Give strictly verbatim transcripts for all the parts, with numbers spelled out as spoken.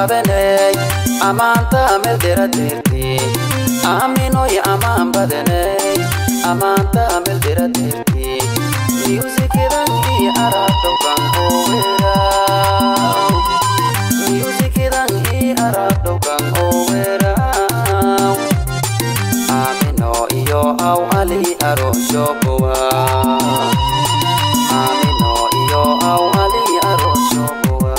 bene amanta mel deraterti amino ya aman badene amanta mel deraterti music dangi arado bango vera music dangi arado bango vera amino iyo au ali aro shoboa amino iyo au ali aro shoboa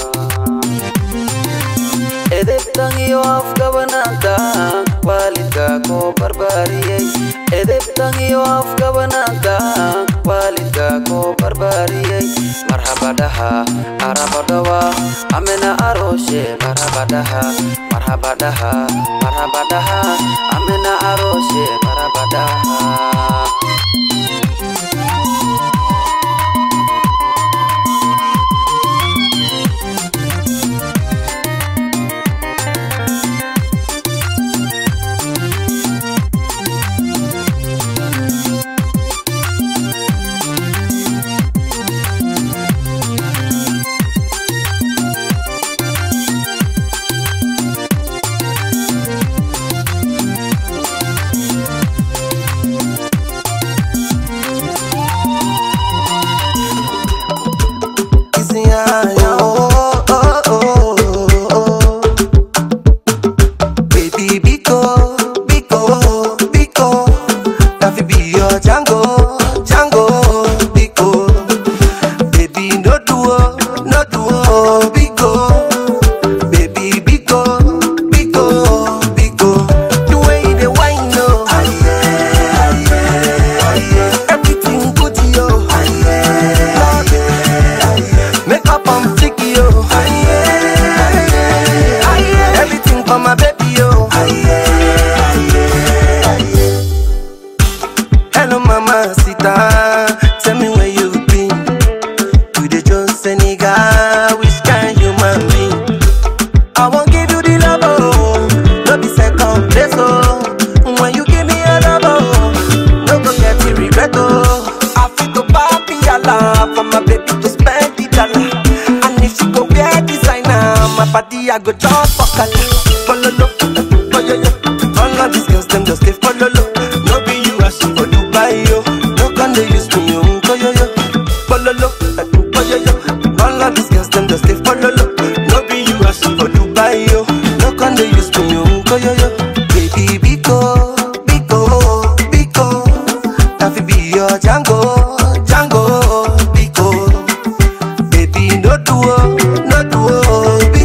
edeptan iyo afkabananta walidka ko barbariyay edeptan iyo afkabananta walidka ko barbariyay marhaba daha araba dawa amena aroshe marhaba daha marhaba daha marhaba daha amena aroshe marhaba daha I go jump for kata, follow lo, follow yo. All of these girls them just they follow lo. No be you asking for Dubai yo, no can they use me yo, follow yo, follow lo, follow yo. All of these girls them just they follow lo. No be you asking for Dubai yo, no can they use me yo, follow yo. Baby Biko, Biko, Biko, that fi be your Django, Django, Biko. Baby no duo, no duo.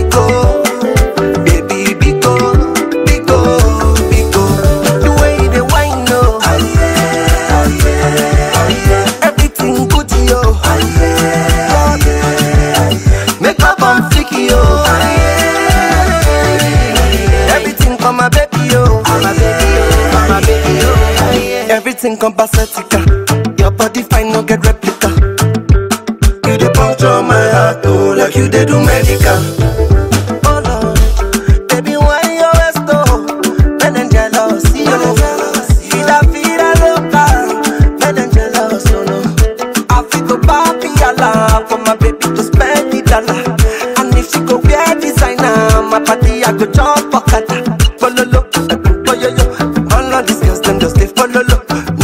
Everything compacetica, your body fine, no get replica. You dey puncture my heart, oh, like you dey do medical. Oh no, baby, why you always go? Men and jealous, you know. Vida, vida loca, men and jealous, oh no. I feel to papi ala for my baby to spend the dollar. And if she go wear designer, my party I go jump for kata. Follow lo, follow yo. All of these girls them just they follow lo.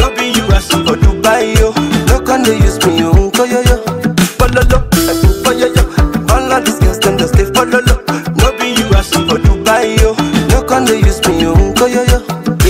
No can they use me yo, yo yo. Follow lo, follow yo. All of these girls them just they follow lo. No be you asking for Dubai yo. No can they use me yo, yo yo.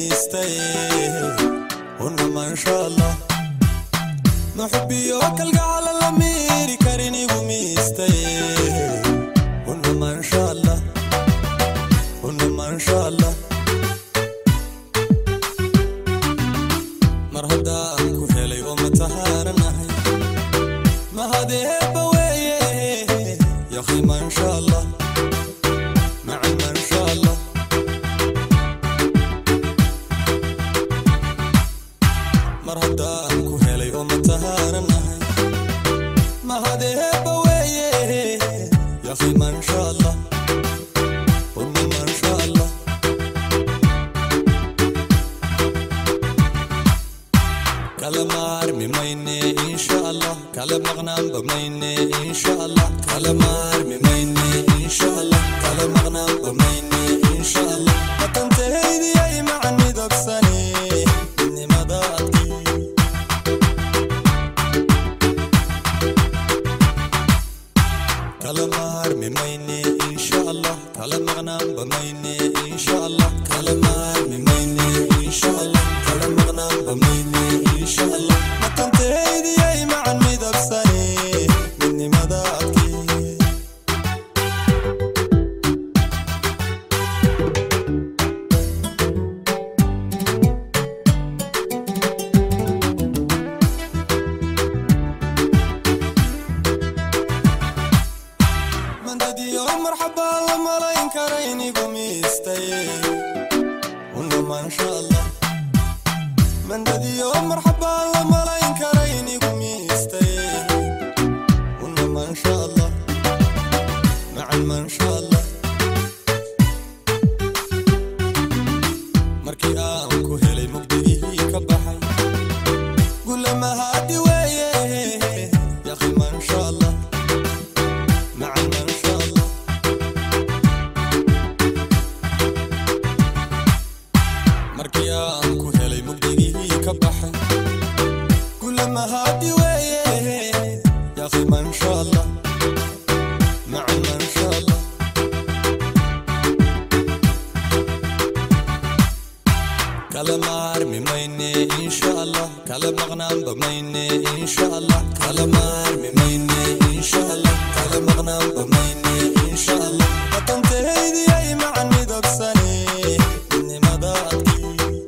ميستي هنا ما شاء الله محبي وكل على الأمير كاريني وميستي هنا ما شاء الله هنا ما شاء الله مرحبا كوهلي ومتهارنا ما هذه بويه يا أخي ما شاء الله مع ما شاء الله مرحبا كوهلي ومتهارنا ما هذه بويه يا أخي ما شاء الله هنا ما شاء الله كلام عرمي ميني إن شاء الله كلام مغنم بميني إن شاء الله كلام عرمي ميني إن شاء الله كلام مغنم بميني إن شاء الله ما تنتهي دي أي معني دبساني إني ما ضاعتكي كلام عرمي ميني إن شاء الله كلام مغنم بميني إن شاء الله كلام عرمي ميني إن شاء الله كلام مغنم بميني إن شاء الله ما تنتهي دي أي معني دبساني مني ما ضاعتكي من ددي يوم مرحبا لما لا ينكريني قومي استي هنا ما شاء الله من ددي يوم مرحبا لما لا ينكريني قومي استي هنا ما شاء الله مع ما شاء الله مركي آم كوهلي مقدئي كبحي قول لما هادي ويه يا أخي ما شاء الله مع ما شاء الله مركي آم كوهلي مقدئي كبحي قول لما هادي ويه يا أخي ما شاء الله مع ما شاء الله كلام عرمي ميني إن شاء الله كلام مغنم بميني إن شاء الله كلام عرمي ميني إن شاء الله كلام مغنم بميني إن شاء الله ما تنتهي دي أي معني دبساني إني ما ضاعتكي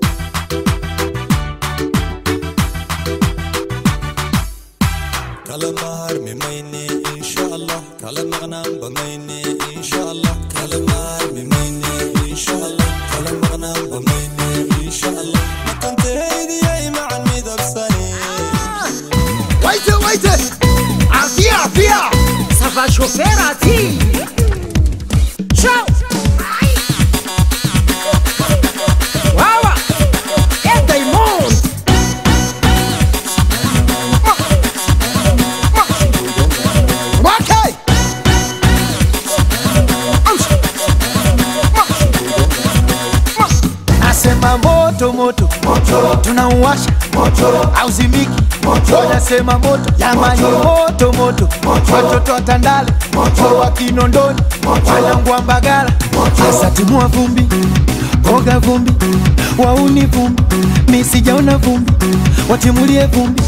كلام عرمي ميني إن شاء الله كلام مغنم بميني إن شاء الله كلام عرمي ميني إن شاء الله كلام مغنم بميني إن شاء الله ما تنتهي دي أي معني دبساني Waite, waite! Avia, avia! Ça va chauffer à ti! Ciao! Wawa! Et Diamond! Wakay! Nasema moto moto moto tunauwasha moto auzimiki moto nasema moto jamani moto moto watoto wa Tandale moto wa Kinondoni wanangu wa Mbagala sasa timua vumbi boga vumbi wauni vumbi mimi sijaona vumbi watimulie vumbi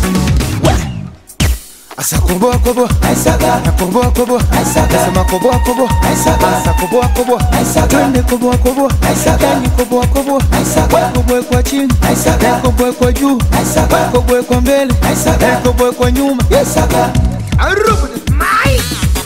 asa koboa koboa aisaga na koboa koboa aisaga sema koboa koboa aisaga asa koboa koboa aisaga twende koboa koboa aisaga ni koboa koboa aisaga koboa kwa chini aisaga koboa kwa juu aisaga koboa kwa mbele aisaga koboa kwa nyuma aisaga arubu mai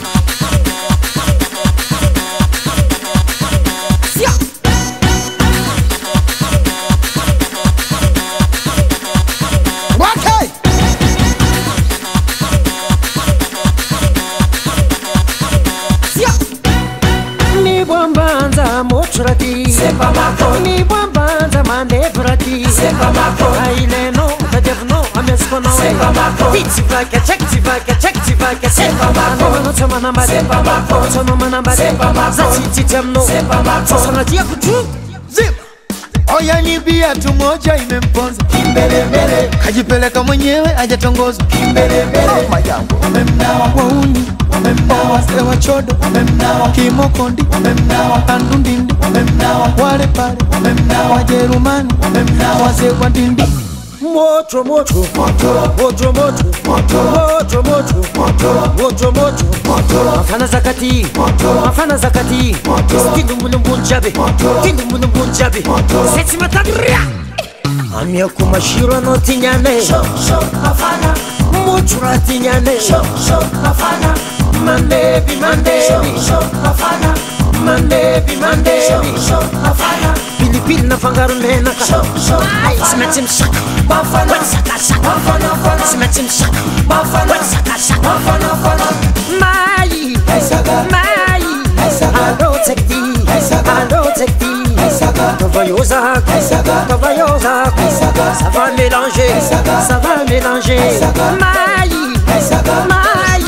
c'est pas ma faute. Ni bambanza mande prati, c'est pas ma faute. Aile no, kadevno, ameskono, c'est pas ma faute. Titi vaka, check ti vaka, check ti vaka, c'est pas ma faute. No toma na made, c'est pas ma faute. Toma mana made, c'est pas ma faute. Zati titemno, c'est pas ma faute. Sana dia kutu, zip. Oya ni bia tu moja imemponza kimbele mbele, kajipeleka mwenyewe hajatongoza kimbele mbele. Wamemnawa wauni, wamemnawa wamemnawa, sewa chodo wamemnawa, kimokondi wamemnawa, andundindi wamemnawa, wale pale wamemnawa, Wajerumani wamemnawa, wazee wa dindi. Moto moto moto moto moto moto moto moto moto moto moto afana zakati moto afana zakati moto kindu munumbujabe kindu munumbujabe seti matadria amia kumashiro no tinyane sho sho afana mutura tinyane sho sho afana mande bi mande sho sho afana mande bi mande sho sho afana pilipili na fangaru nena sho sho simetim shaka bafana shaka shaka bafana bafana simetim shaka bafana shaka shaka bafana bafana mai mai I don't take the I don't take the Tavayosa, Tavayosa, ça va mélanger, ça va mélanger. Maï, maï.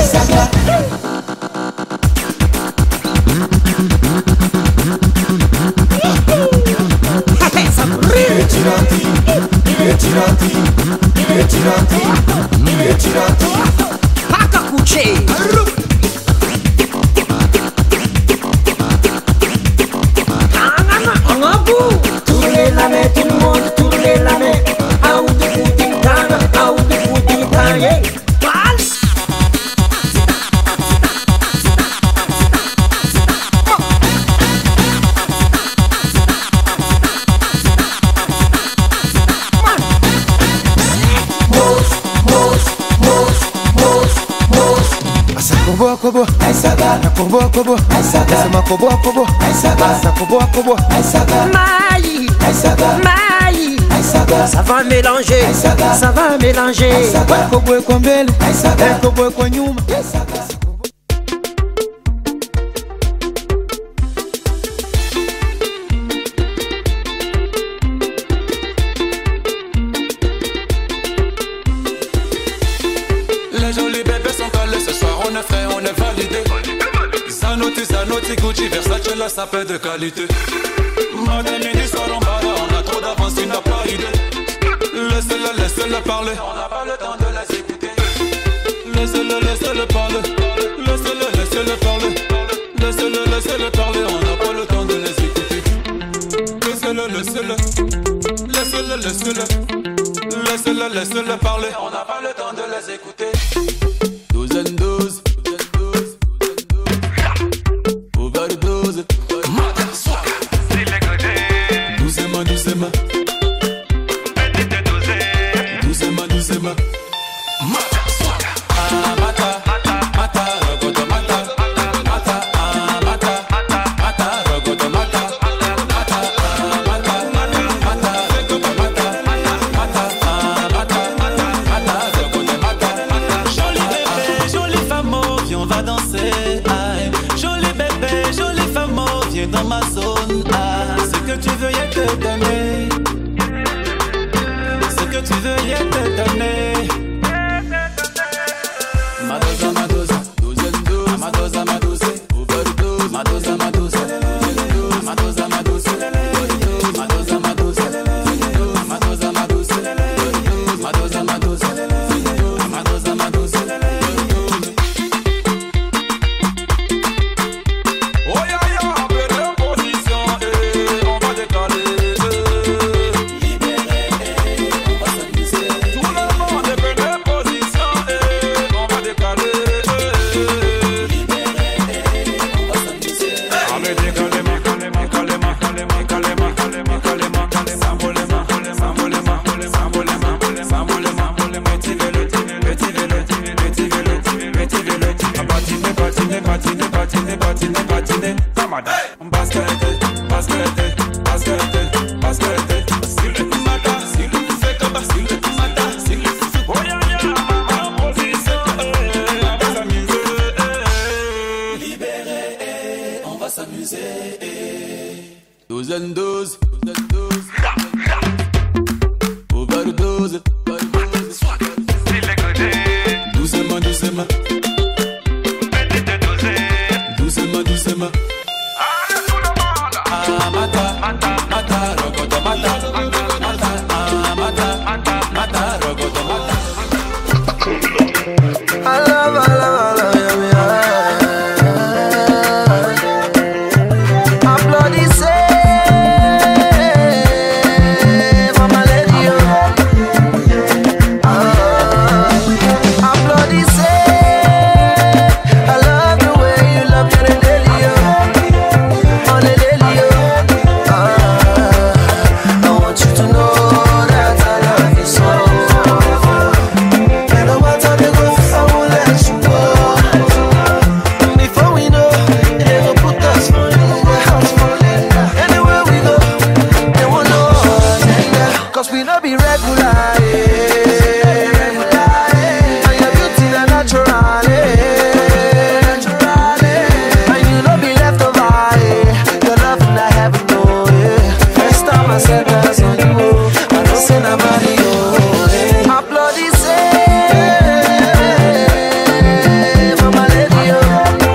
Retirati, retirati, retirati, retirati. Paka kuche. Tournez la main, tout le monde, tournez la main. Out de footing time, out de footing time, yeah. Vals. Kobo kobo, aisaga. Kobo kobo, aisaga. Sama kobo kobo, aisaga. Sa kobo kobo, aisaga. Maï, aisaga. Maï, aisaga. Ça va mélanger, aisaga. Ça va mélanger. Aisaga. Kobo kwa mbele, aisaga. Kobo kwa nyuma, aisaga. Les jolis bébés sont calés, ce soir on est frais, on est validé. Zanotti, Zanotti, Gucci, Versace, la sapin de qualité. Madame Mini sort en bas, on a trop d'avance, tu n'as pas idée. Laissez-le, laissez-le parler, on n'a pas le temps de les écouter. Laissez-le, laissez-le parler, laissez-le, laissez-le parler. Laissez-le, laissez-le parler, on n'a pas le temps de les écouter. Laissez-le, laissez-le, laissez-le, laissez-le. Laissez-le, laissez-le parler, on n'a pas le temps de les écouter. Douzaine douze, douzaine douze, overdose. Doucement, doucement. Doucement, doucement. Ah, mata, mata, rogoto mata. Mata, ah, mata, mata, rogoto mata. Mata, ah, mata, mata, rogoto mata. Mata, ah, mata, mata, rogoto mata. Jolie bébé, jolie femme, viens on va danser. Aïe. Jolie bébé, jolie femme, viens dans ma zone. Aïe. Ce que tu veux, y'a te donner. Ce que tu veux, y'a te donner. Madoza, Madoza, douzaine douze. Madoza, Madoza, overdose. Madoza, Madoza, Madoza, Madoza, Madoza, Madoza, Madoza, Madoza, Madoza, Madoza, Madoza, Madoza. Oh ya ya, perdez position et on va décaler. Libéré, on va s'amuser. we no be regular, yeah. And your beauty na natural, yeah. And you no be left over, yeah. Your love na heaven, oh, yeah. First time I said that's on you, oh. I don't say nobody, oh, yeah. My bloody say, mama lady, oh.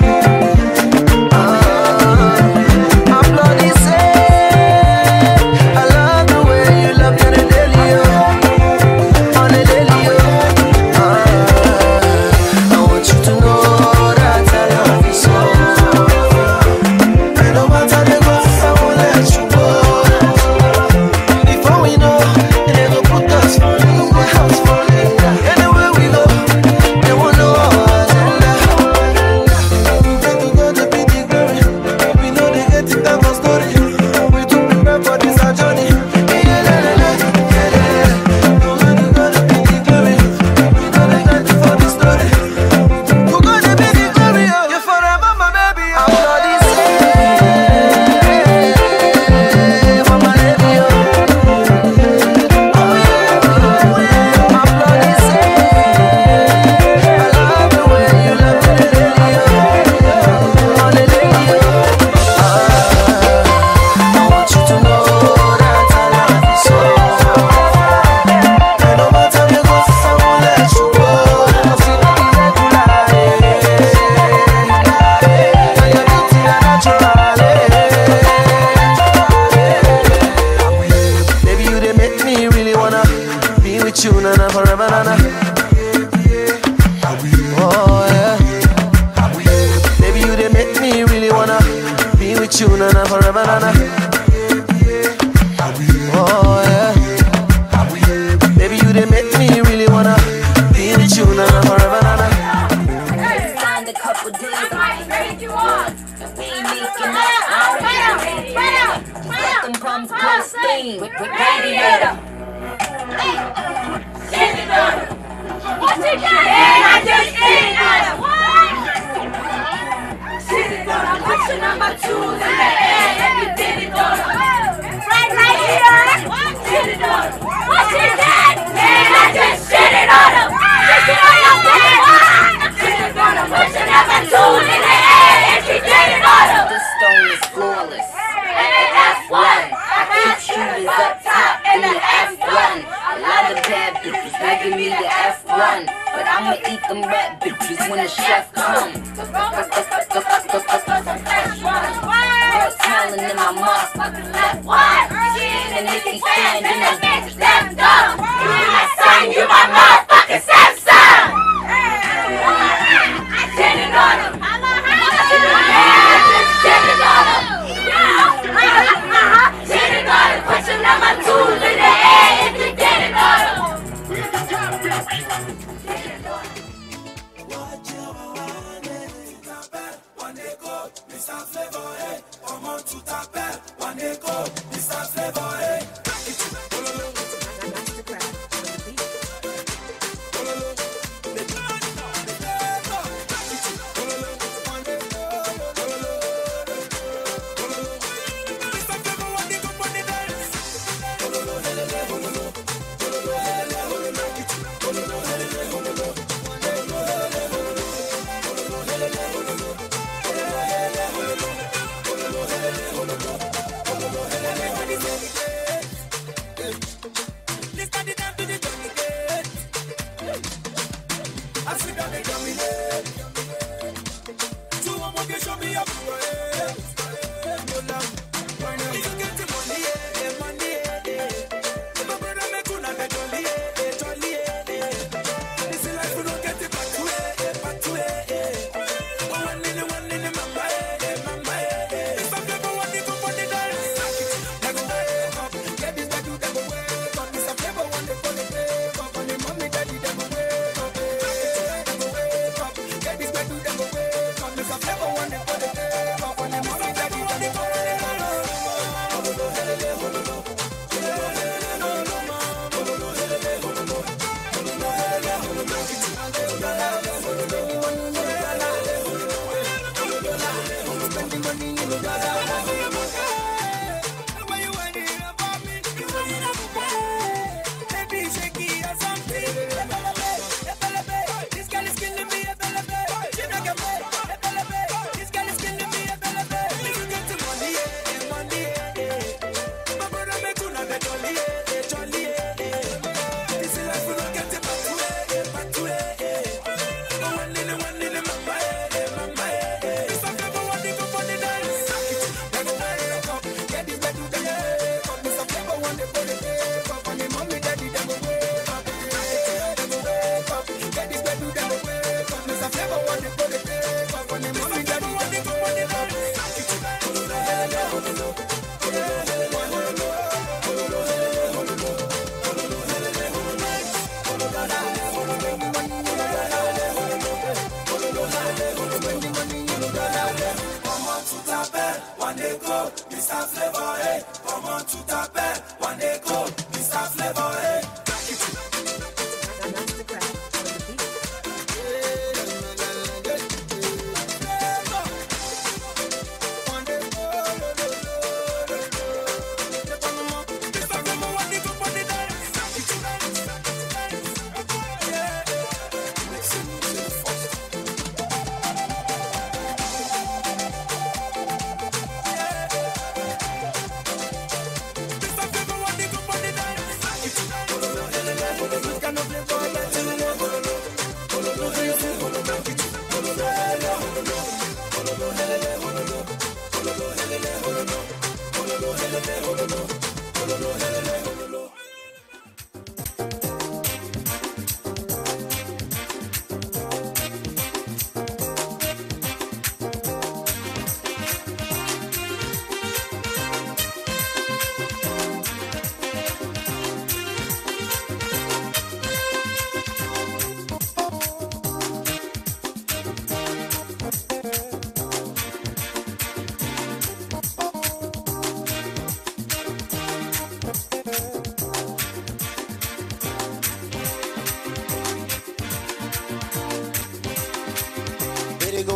Mister Flavor, hey, I'm on to tap, one day go, Mister Flavor, hey.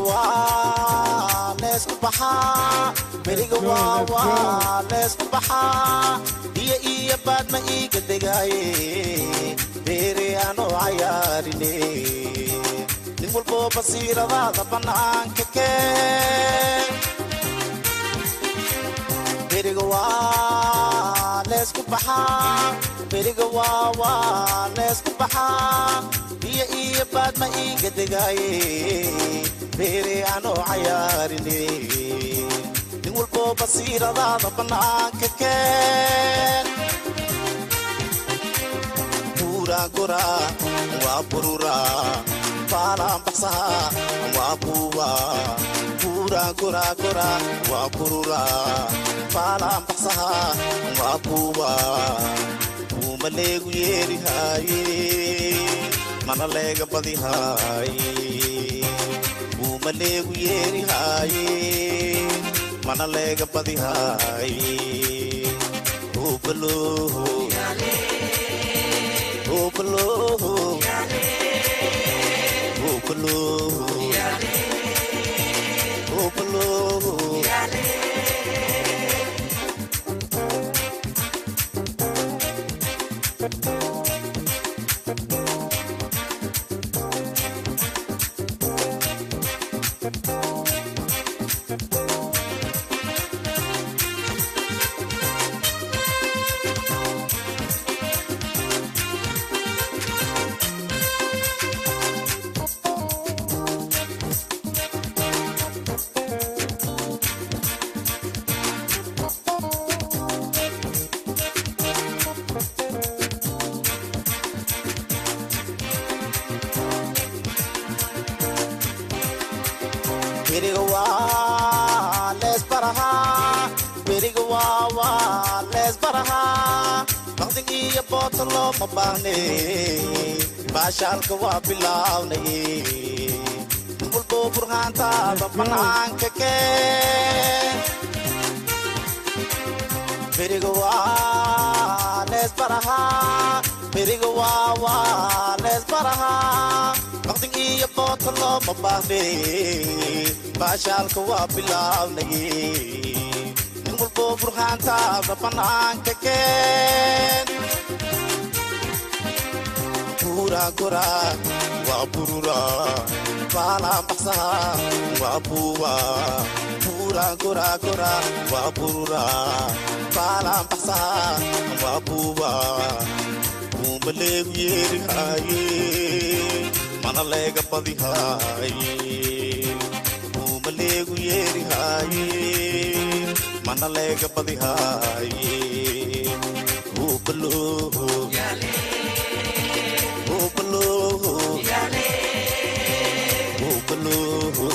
waa leesku baxaa beriga waa waa leesku baxaa iyo iyo baad ma iiga degaaye beere anoo cayaarine nin walbo basiiradaada bannaanka keen beriga waa leesku baxaa beriga waa waa leesku baxaa iyo iyo baad ma iiga degaaye beere anoo cayaarine nin walbo basiiradaada bannaanka keen buura gora waa burura baalaan baxsaha waa buuba buura gora gora waa burura baalaan baxsaha waa buuba buuma leegu yeerihaaye mana leega badihaaye buuma leegu yeerihaaye mana leega badihaaye hubaloho hubaloho hubaloho hubaloho beriga waa lees barahaa beriga waa waa lees barahaa baqdig iyo boota looma baahne baashaalka waa bilaawnaye nin walbo burhaantaada bannaanka keen beriga waa lees barahaa beriga waa waa lees barahaa baqdig iyo boota looma baahne baashaalka waa bilaawnaye nin walbo burhaantaada bannaanka keen buura gora waa burura baalaan baxsaha waa buuba buura gora gora waa burura baalaan baxsaha waa buuba buuma leegu yeerihaaye mana leega badihaaye buuma leegu yeerihaaye mana leega badihaaye hubaloho hubaloho hubaloho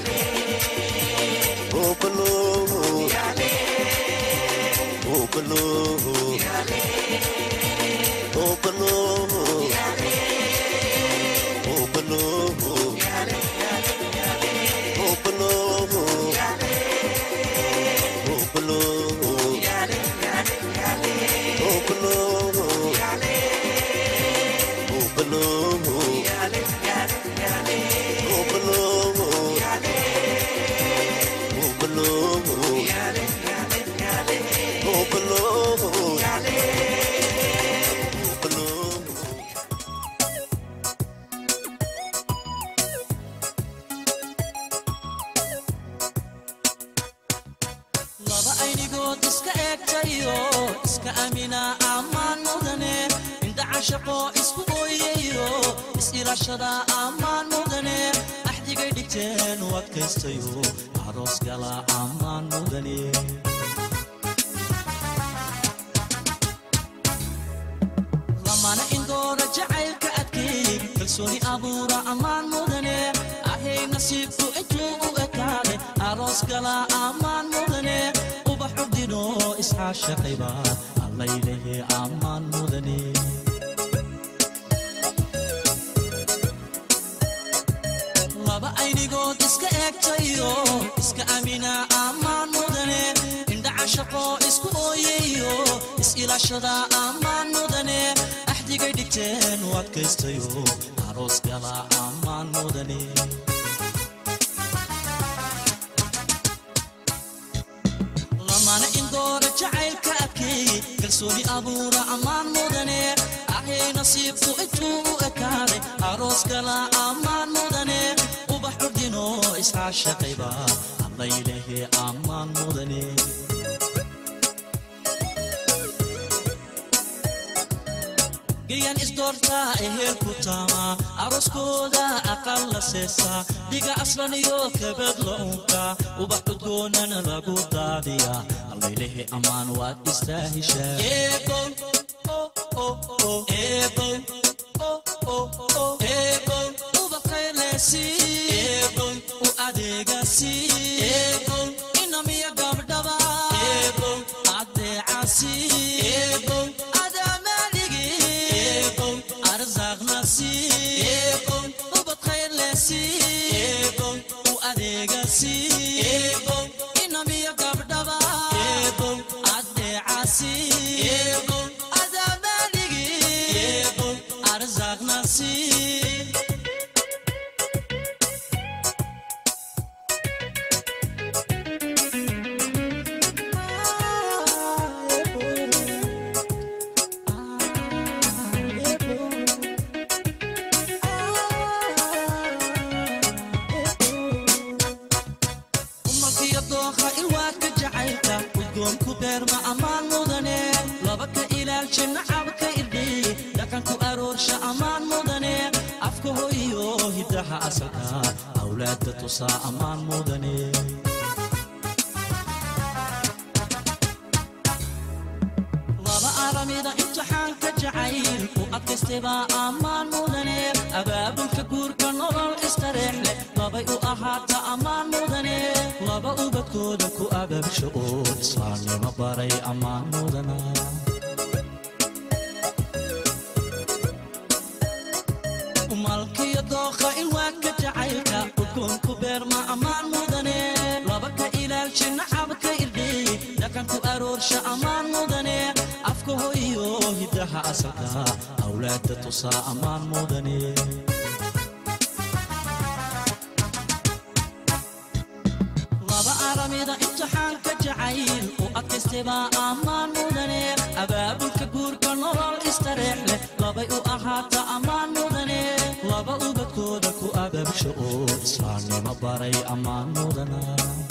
hubaloho hubaloho hubaloho hubaloho hubaloho hubaloho hubaloho hubaloho laba aynigood iska eegtayo iska amina ammaan mudane inta cashaqo isku ooyayo is-ilaashada ammaan mudane axdigay dhigteen u adkaystayo aroos gala ammaan mudane lamana indoora jacaylka adkeey kalsooni abuura ammaan mudane ahay nasiibku intuu u ekaade aroos gala ammaan mudane ubax udino iscaashaqayba allaylehe ammaan mudane laba aynigood iska eegtayo iska amina ammaan mudane indha cashaqo isku ooyayo is-ilaashada ammaan mudane axdigay dhigteen u adkaystayo aroos gala ammaan mudane doora jacaylka adkeey kalsooni abuura ammaan mudane ahey nasiibku intuu u ekaaday aroos kala ammaan mudane ubax curdino iscaashaqayba alla ilahe ammaan mudane Giyan isdoorta ehel kutama aroskooda aqal la seesa diga aslan iyo kabad la unka ubax udgoonana lagu daadiya alla ilahe amaan waad istaahishaa ebo oh oh oh ebo oh oh oh ebo ubax qaylesi ebo u adeegasi ebo inamiya gabdhaba ebo adeecasi ebo Ebon, ubat khair lesi Ebon, u adegasi Ebon, inamiya gabdaba Ebon, adeecasi Ebon, adamaligi Ebon, arzaq nasi أولاد تصا أمان مدني بابا أرميدا امتحان كجعيل وأكستبا أمان مدني أباب الكبور كنور استريح بابا أحاط أمان مدني بابا أبكودك وأباب شؤون صاني مباري أمان مدني ومالكي الضوخة الواك جعيلك وكون كبير ما أمان مدني لبك إلى الشن عبك إلدي لكن كأرورش أمان مدني أفكه إيوه هدها أسكا أولاد تصا أمان مدني لبا أرميدا امتحان كجعيل وأكستبا أمان مدني أباب الكبور كنور استريح لبا أحاط أمان مدني لبا أبكودك وأباب شؤون صاني مباري أمان مدنا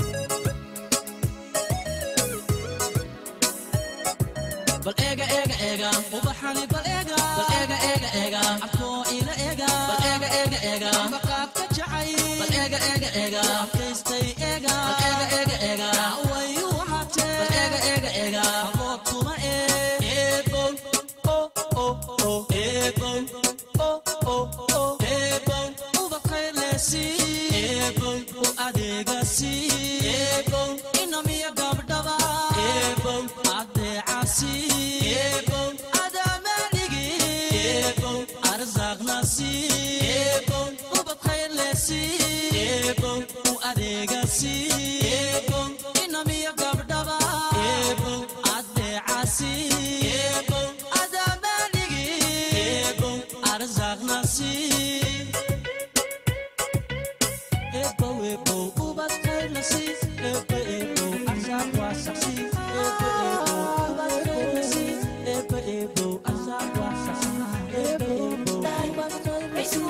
بل إيجا إيجا إيجا وبحاني بل إيجا بل إيجا إيجا إيجا عبكو إلى إيجا بل إيجا إيجا إيجا بقاك كجعي بل إيجا إيجا إيجا كيستي إيجا بل إيجا إيجا إيجا ويو حتى بل إيجا إيجا إيجا بوكو ما إيه إيبون أو أو أو إيبون أو أو أو إيبون وبقي لسي إيبون وأديغسي إيبون إنمي قبضبا إيبون أديعسي إيبون أداماليغي إيبون أرزاق ناسي إيبون وبقي لسي إيبون وأديغسي إيبون إنمي قبضبا إيبون أديعسي إيبون أداماليغي إيبون أرزاق ناسي Ebo ebo ubat khair nasi Ebo ebo azab wa saksi Ebo ebo ubat khair nasi Ebo ebo azab wa saksi Ebo ebo ubat khair nasi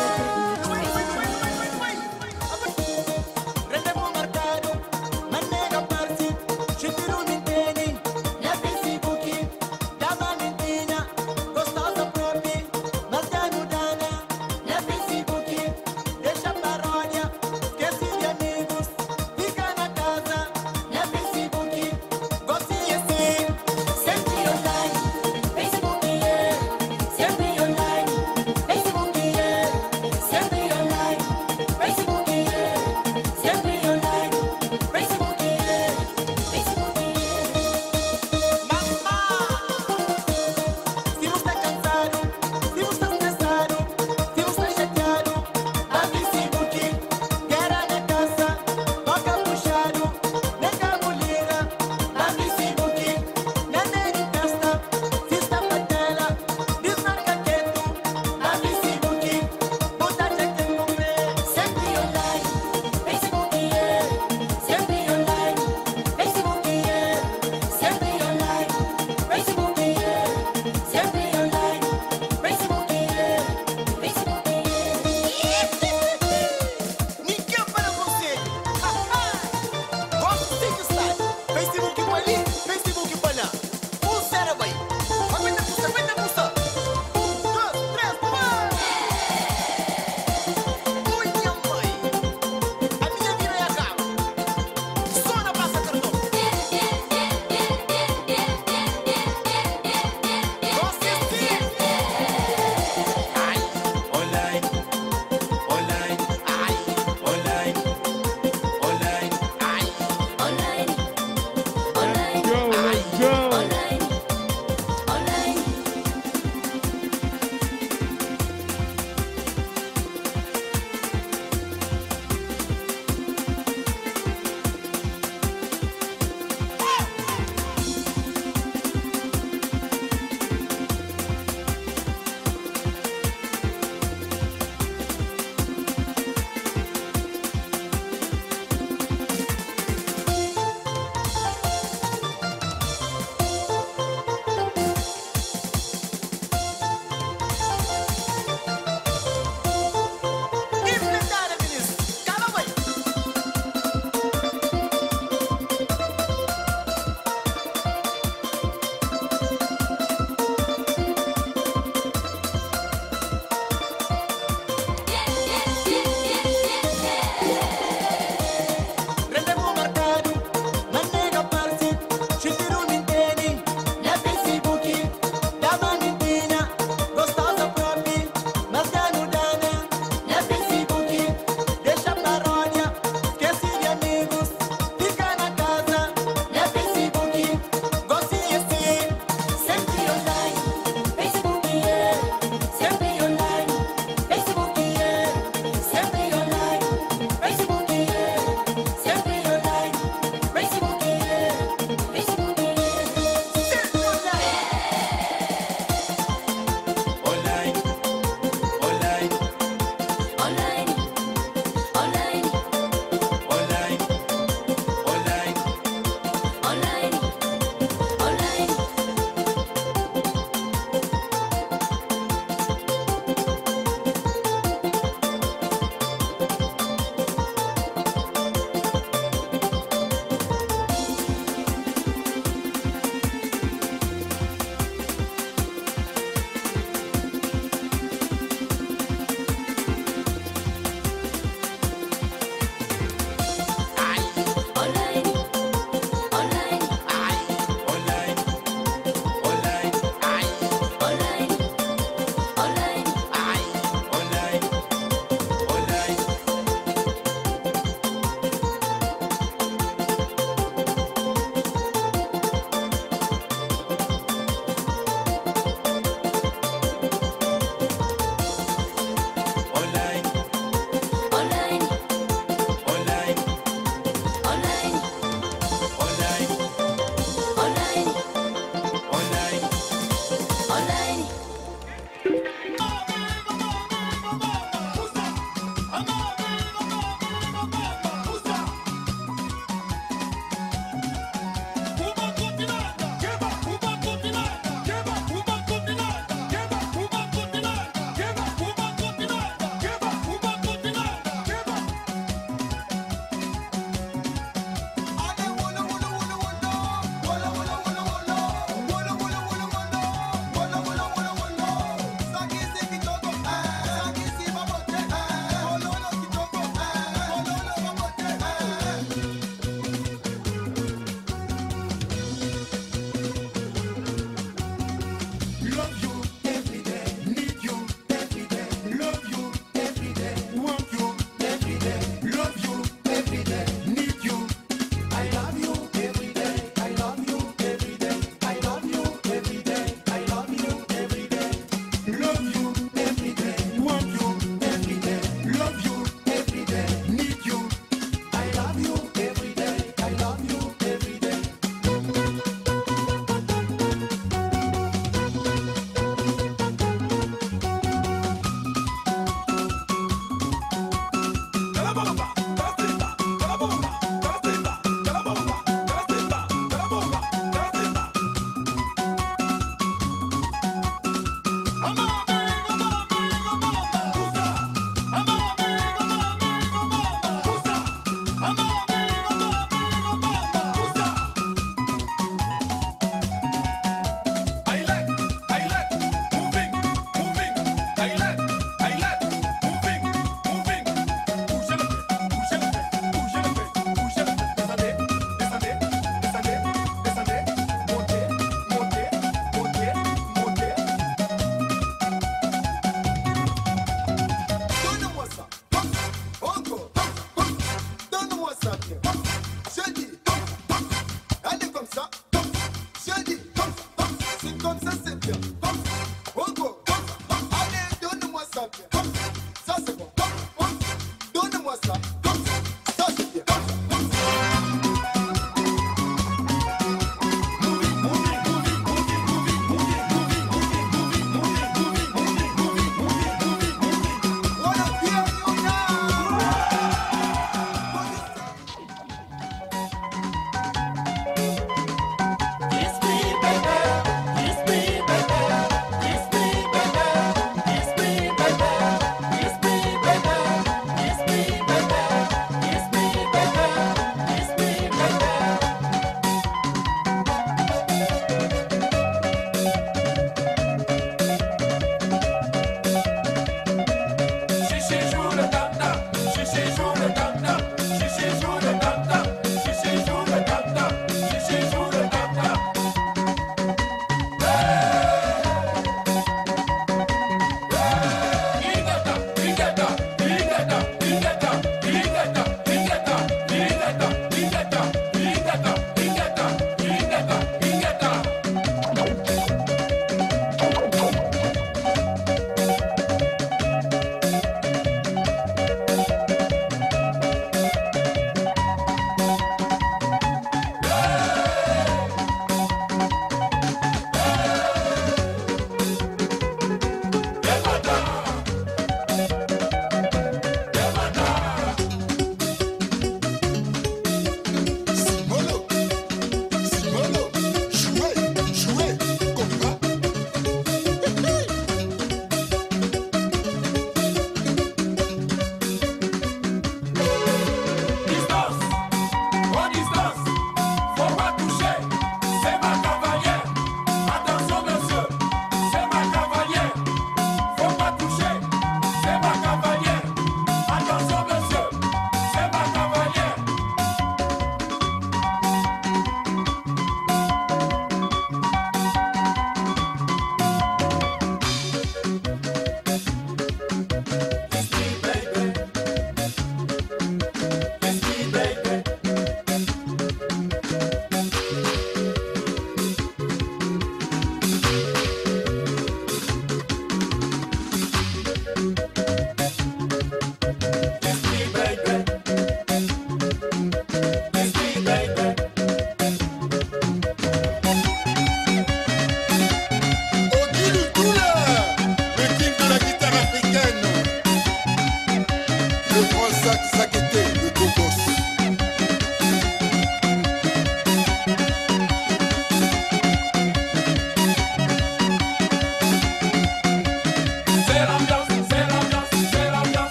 Rendezvous marcado, manega parti, Chitiru ninteni, Napisi buki, Dama nintina, Costoso propi, Malta mudana,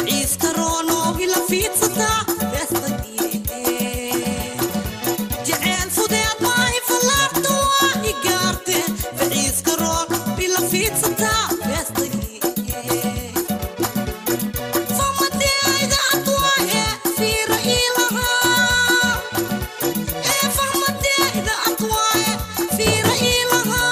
بعيس كرونو بلا فيت ستا بيستقي جعل فوديات ماي فلارت واني قارتي بعيس كرون بلا فيت ستا بيستقي فمدي ايدا اطوايا في رئيلها ايه فمدي ايدا اطوايا في رئيلها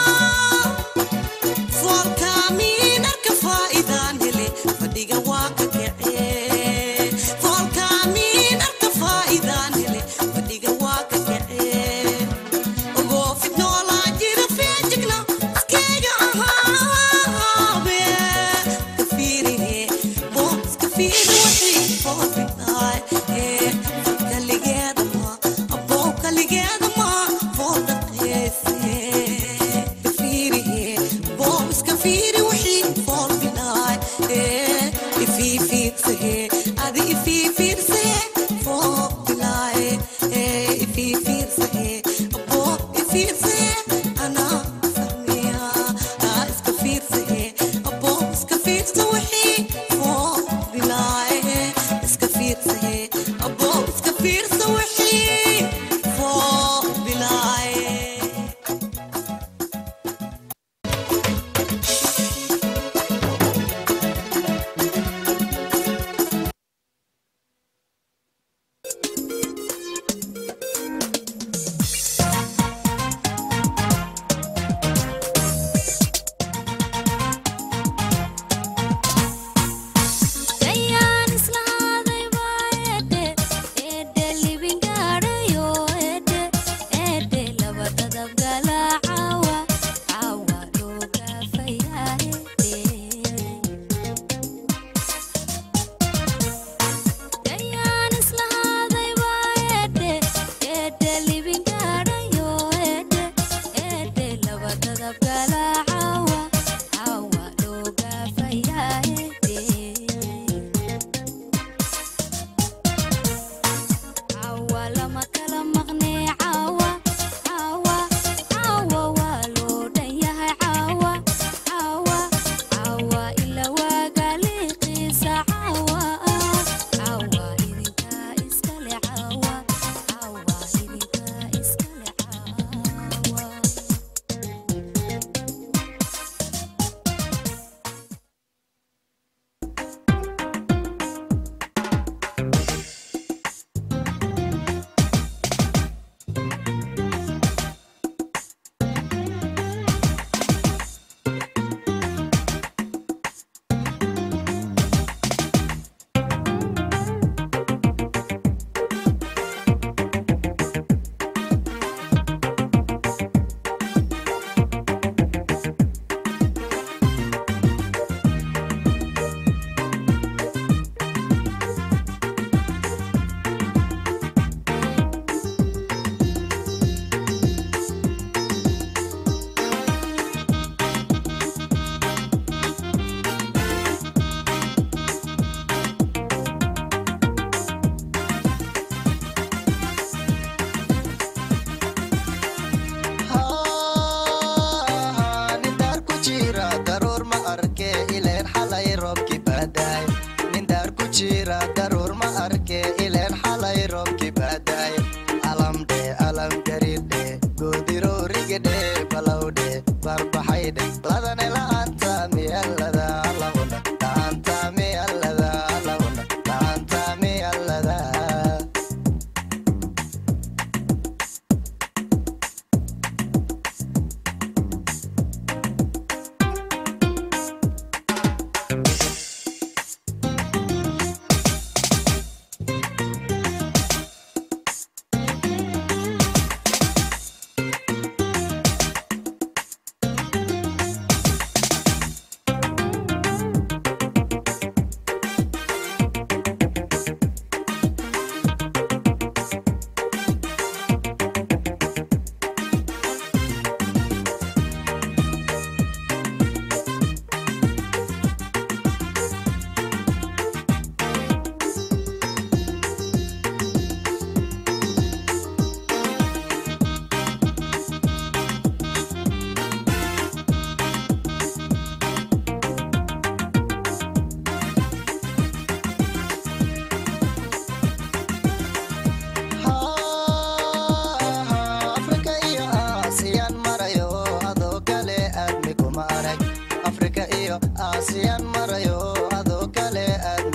فولكا مين اركفا اذا نلي فديقا واكا كعيه فولكا مين اركفا اذا نلي فديقا واكا كعيه وقوفت نولا جيرا في جقنا اسكيقا اهابي كفيري بوس كفيري وحي فوفي ناي فكا اللي قادما ابوكا اللي قادما فوضا قيسي كفيري بوس كفيري وحي فوفي ناي في في في هذه في في فوق لاي في في في ابو في في انا فهميها اسك في في ابو اسك في وحي فوق لاي اسك في في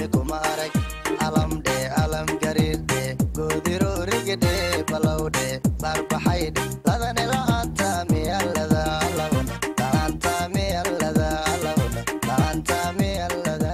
kumarek alam de alam garide godiro rigide balawde barbaxayde ladane la anta mi allada alawna la anta mi allada alawna la anta mi allada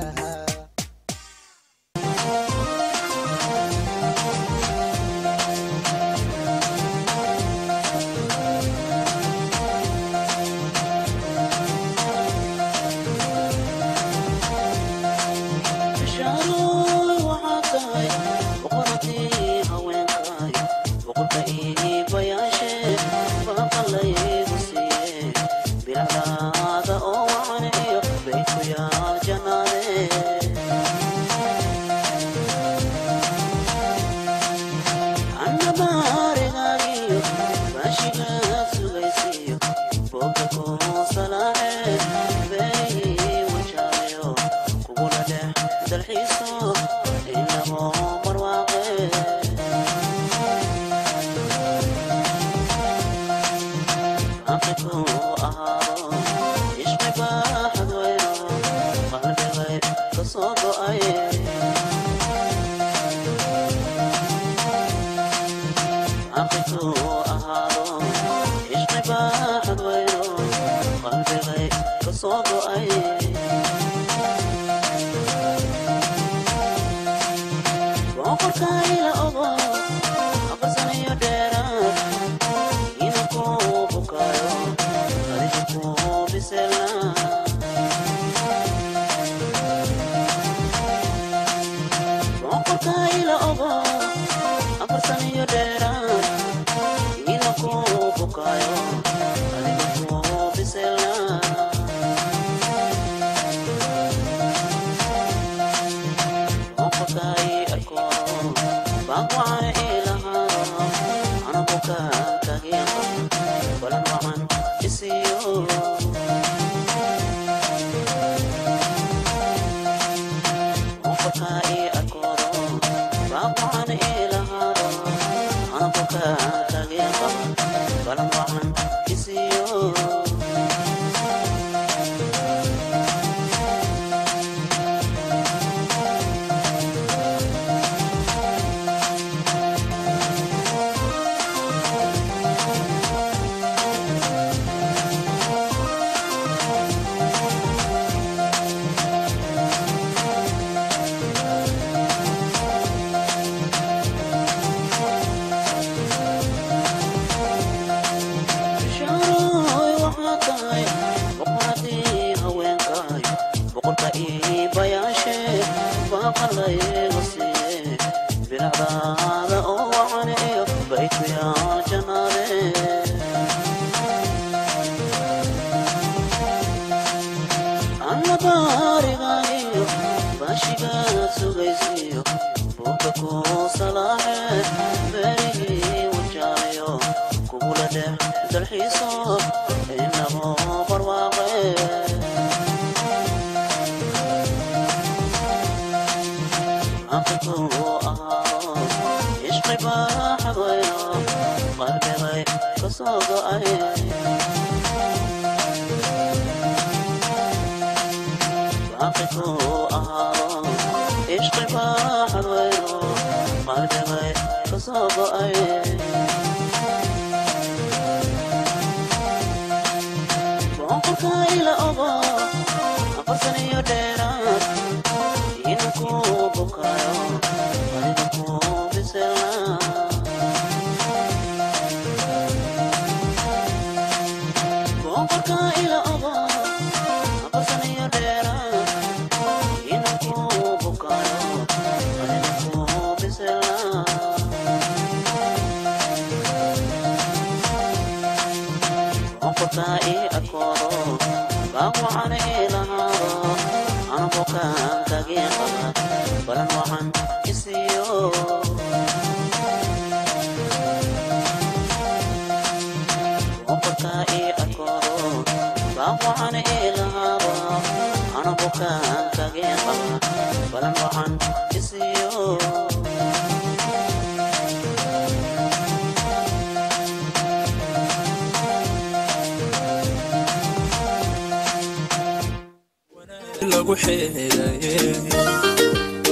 lagu xeelayay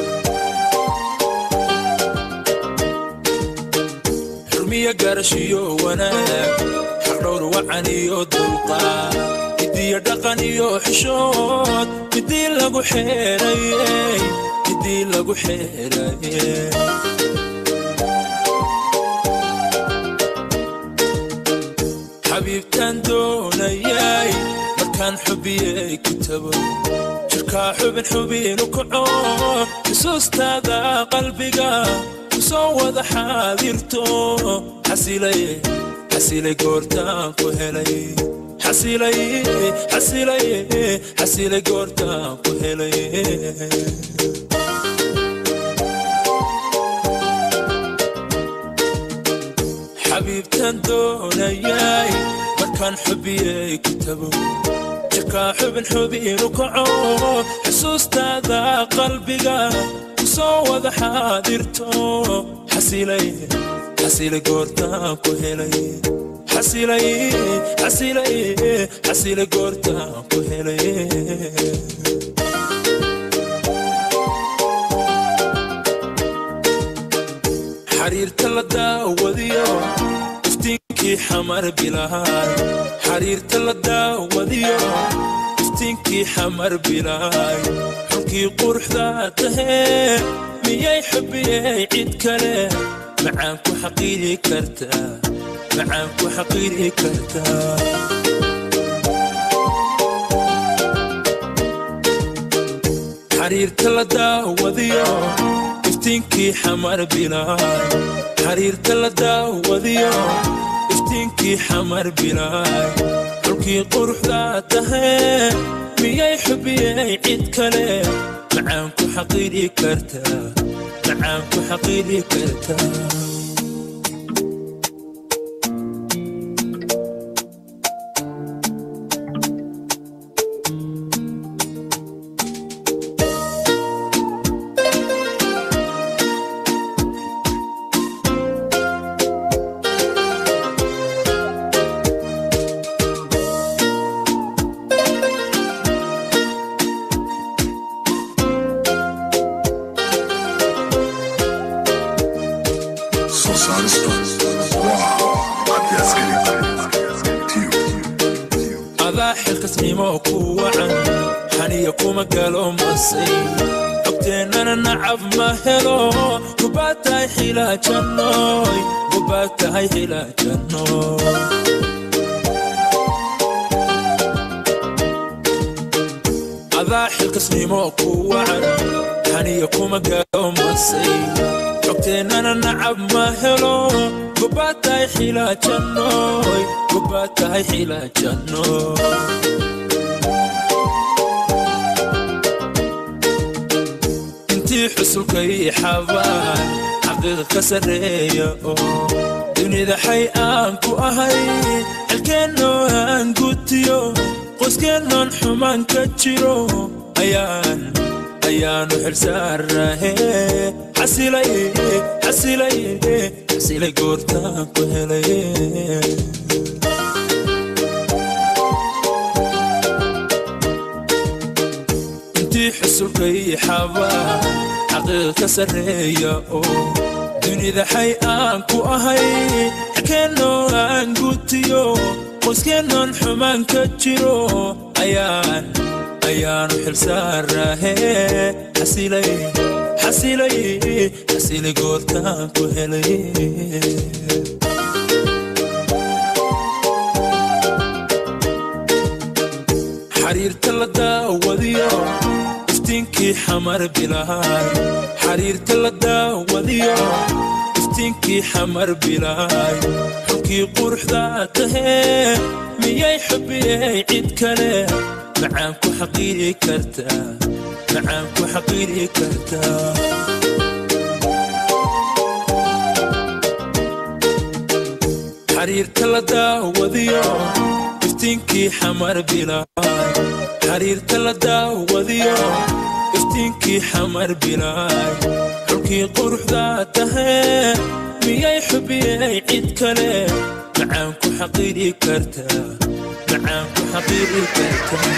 iyo garashiyo wanaag xaqdhowr wacan iyo dulqaad hidiyo dhaqan iyo xishood midii lagu xeerayey midii lagu xeerayey xabiibtaan doonayay markaan xubiyey kutabo jirkaa xubin xubinu kaco xusuustaada qalbiga kusoo wada xaadirto xasilay xasilay goortaan ku helay xasilay xasilay xasilay goortaan ku helay xabiibtaan doonayay markaan xubiyey kutabo jirkaa xubin xubinu kaco xusuustaada qalbiga kusoo wada xaadirto xasilay xasilay goortaan ku helay xasilay xasilay xasilay goortaan ku helay xariirta la daawadiyo iftiinkii xamar bilaay xariirta la daawadiyo iftiinkii xamar bilaay xulkii quruxda tahee miyay xubiyey cid kale macaan ku xaqiiri kartaa macaan ku xaqiiri kartaa xariirta la daawadiyo iftiinkii xamar bilaay xariirta la daawadiyo iftiinkii xamar bilaay xulkii quruxda tahee miyay xubiyey cid kale macaan ku xaqiiri kartaa macaan ku xaqiiri kartaa xilkasnimo ku wacan xaniya kuma galo masay xogteennana nacab ma helo gubaad tahay xilaajannoy gubaad tahay xilaajannoy adaa xilkasnimo ku wacan xaniya kuma galo masay xogteennana nacab ma helo gubaad tahay xilaajannoy gubaad tahay xilaajannoy intii xusulkay xabaan xaqiiqa ka sarreeya oo dunida xay aan ku ahay xilkeennoo aan gutiyo qoyskeenoon xumaan ka jiro ayaan ayaanu xilsaarahe xasilay xasilay xasilay goortaan ku helay intii xusulkay xabaan xaqiiqa ka sarreeya oo dunida xay aan ku ahay xilkeennoo aan gutiyo qoyskeenoon xumaan ka jiro ayaan ayaanu xilsaarahe xasilay xasilay xasilay goortaan ku helay xariirta la daawadiyo iftiinkii xamar bilaay xariirta la daawadiyo iftiinkii xamar bilaay xulkii quruxda tahee miyay xubiyey cid kale macaan ku xaqiiri kartaa macaan ku xaqiiri kartaa xariirta la daawadiyo iftiinkii xamar bilaay xariirta la daawadiyo iftiinkii xamar bilaay xulkii quruxda tahee miyay xubiyey cid kale macaan ku xaqiiri kartaa macaan ku xaqiiri kartaa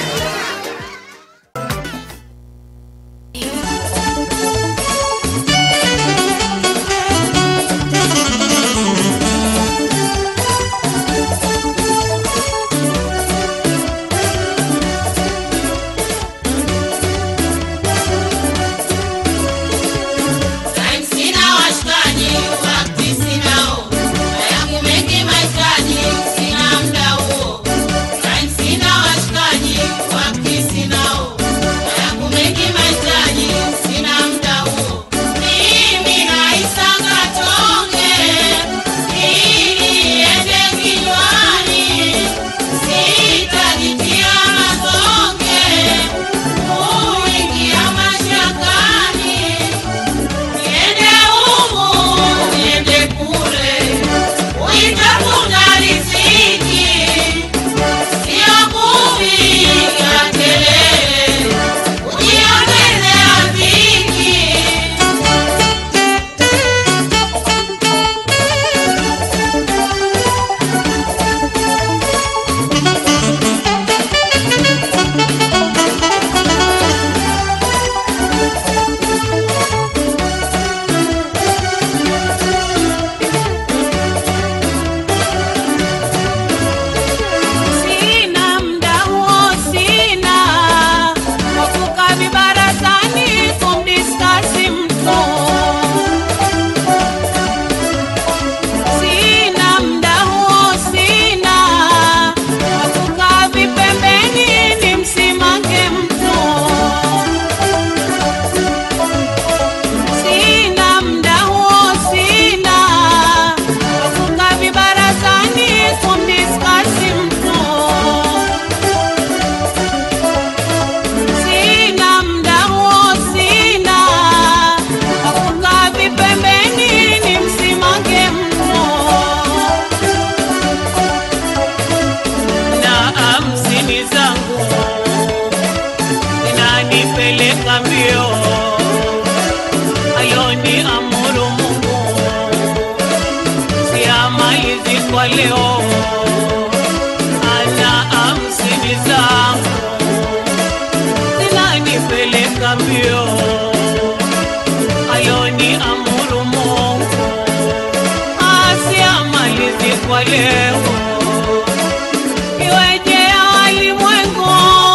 kwa leo ana hamsini zangu zinanipeleka mbio, aloni amuru Mungu asiamalizi kwa leo. Iweje ya walimwengu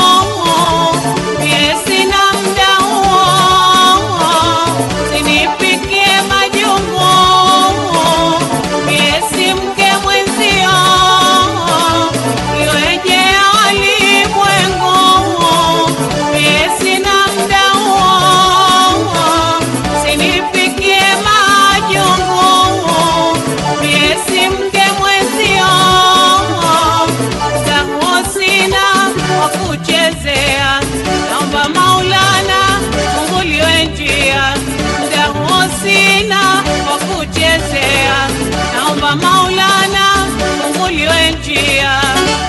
mie sina muda huo, sinipikie majungu mie si mke mwenzio. Iweje ya walimwengu mie sina muda huo, sinipikie majungu mie si mke mwenzio. Zangu sina wa kuchezea, naomba Maulana funguliwe njia. Zangu sina wa kuchezea, naomba Maulana funguliwe njia.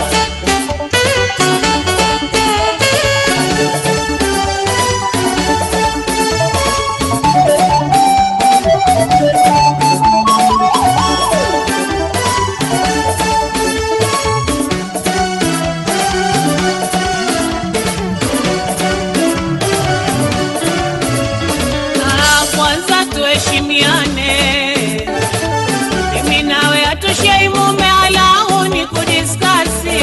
Ah, kwanza tuheshimiane, mimi nawe hatushei mume alauni kudiskasi,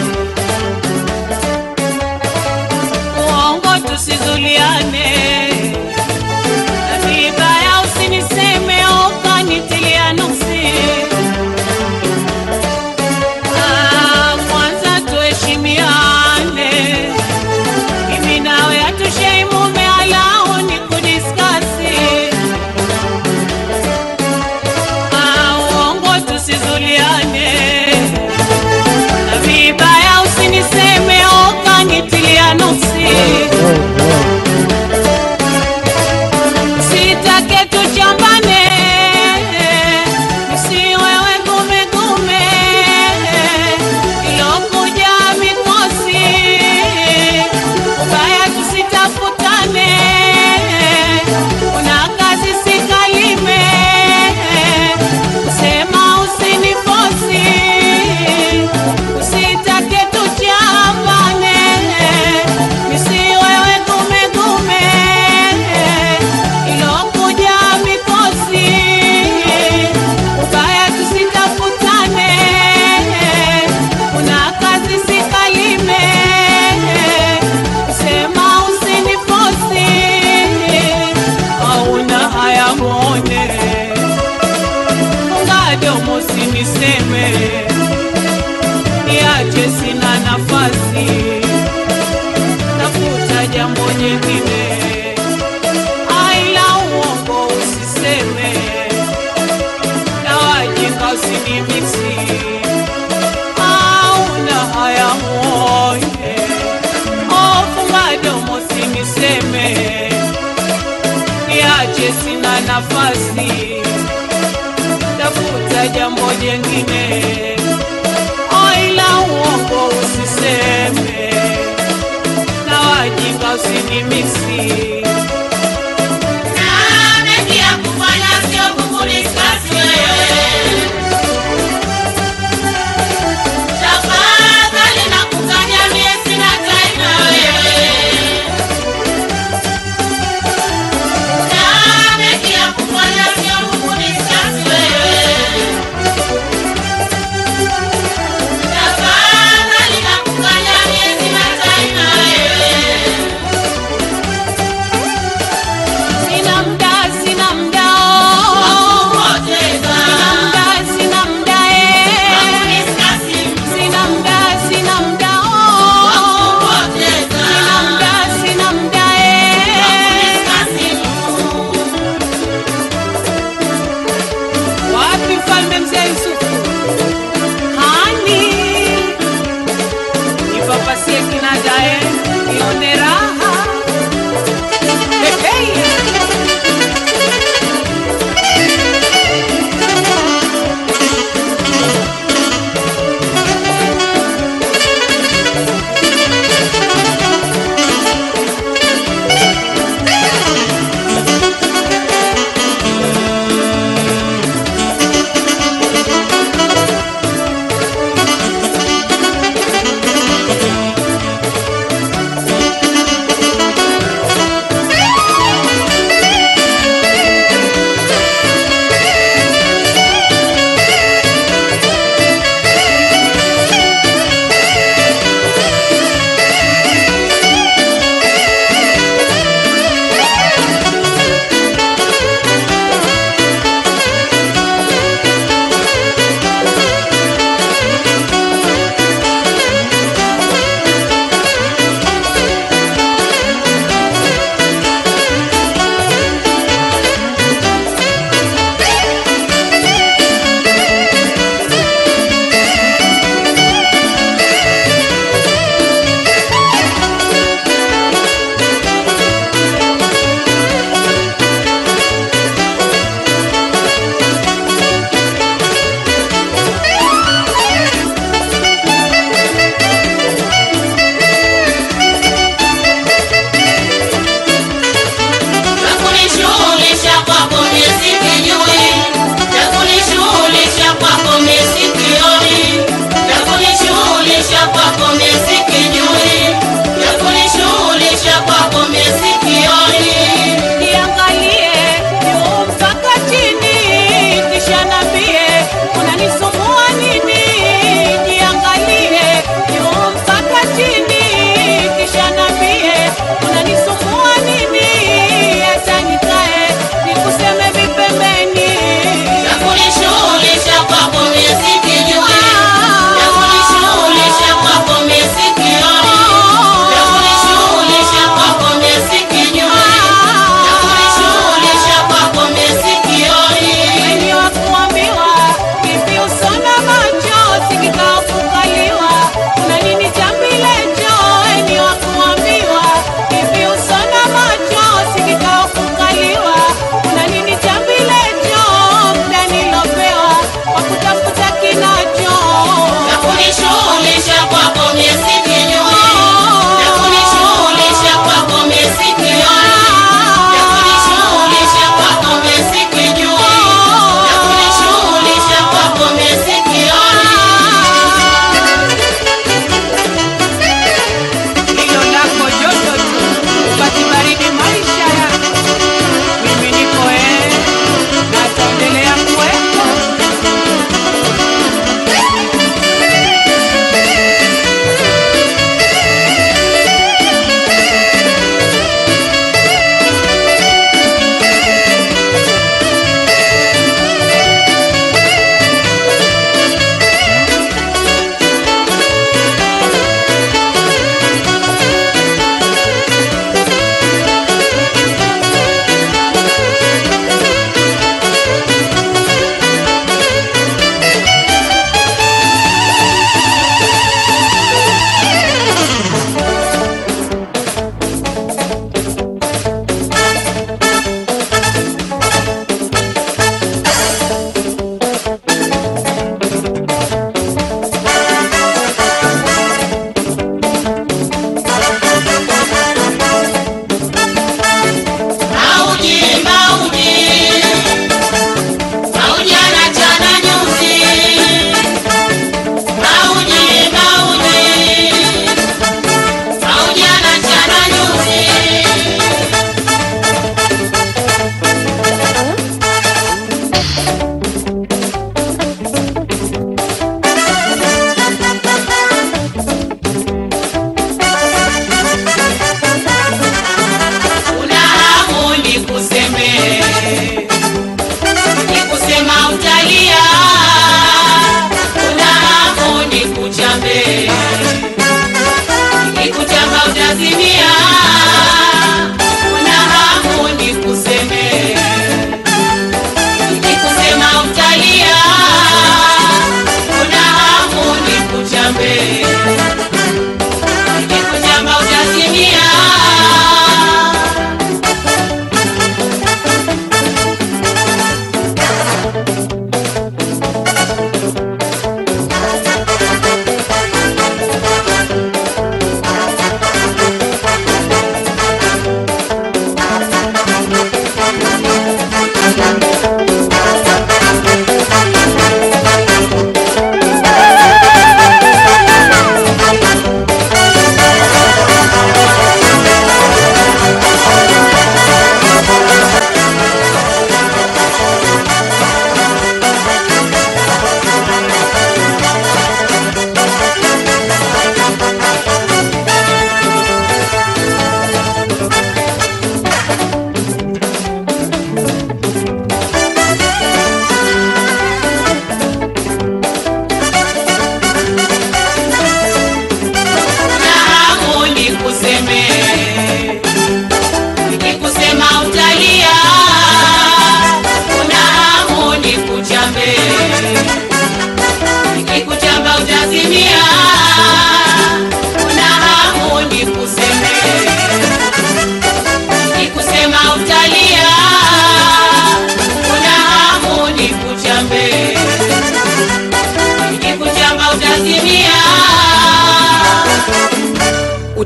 uongo tusizuliane, na vibaya usiniseme ukanitilia nuksi. Ah, kwanza tuheshimiane, mimi nawe hatushei mume alauni kudiskasi, ah, uongo tusizuliane, na vibaya usiniseme ukanitilia nuksi. Sitake tuchambane, nisi wewe gume gume, ilokuja mikosi, ubaya tusitafutane, una kazi sikalime, sema usinifosi. Usitake tuchambane, nisi wewe gume gume, ilokuja mikosi, ubaya tusitafutane, una kazi sikalime, sema usinifosi. Hauna haya mwone, ungadomo usiniseme, niache sina nafasi, tafuta jambo jingine. Aila uongo usiseme, na wajinga usinimiksi. Hauna haya mwone, ofunga domo usiniseme, niache sina nafasi, tafuta jambo jingine. Aila uongo usiseme, na wajinga usinimiksi. Sina muda, sina muda, oh. Sina muda, sina muda, eh. Sina muda, sina muda, oh. Sina muda, sina muda, eh. Wapi mfalme mzee Yusufu? Hani ipapasie kinadae ione raha. Hey, hey.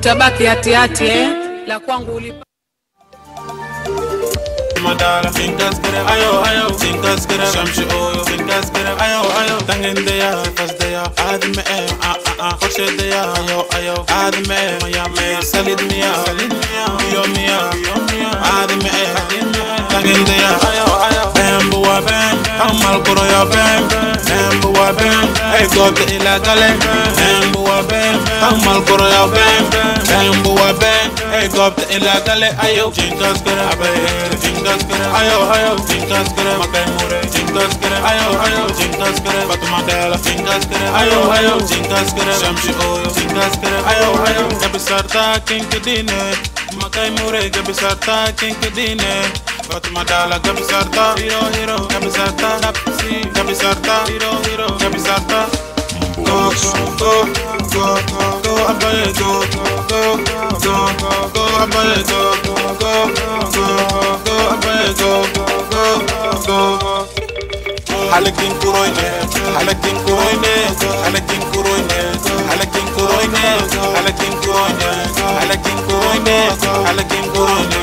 utabaki hati-hati eh? La kwangu ulipa Madara, fingers get it, ayo, ayo, fingers get it, shamshi oyo, fingers get it, ayo, ayo, tangin deya, fast deya, adi me eh, ah ah ah, koche deya, ayo, ayo, adi me eh, maya me, salid miya, salid miya, biyo miya, biyo miya, adi me eh, tangin deya, ayo, ayo, bam buwa bam, kamal kuro ya bam, bam buwa bam, ay gote ila gale, bam buwa bam, kamal kuro ya bam, bam buwa bam, ay gote ila gale, ayo, fingers get it, abe, fingers ayo ayo fingers kere makai mure fingers kere ayo ayo fingers kere batu mandela fingers kere ayo ayo fingers kere shamshi oyo fingers kere ayo ayo gabisarta kinkidine makai mure gabisarta kinkidine batu mandela gabisarta hero hero gabisarta napsi gabisarta hero hero gabisarta go go go go abaye go go go go abaye go go go go abaye go go go halakin kuroine halakin kuroine halakin kuroine halakin kuroine halakin kuroine halakin kuroine halakin kuroine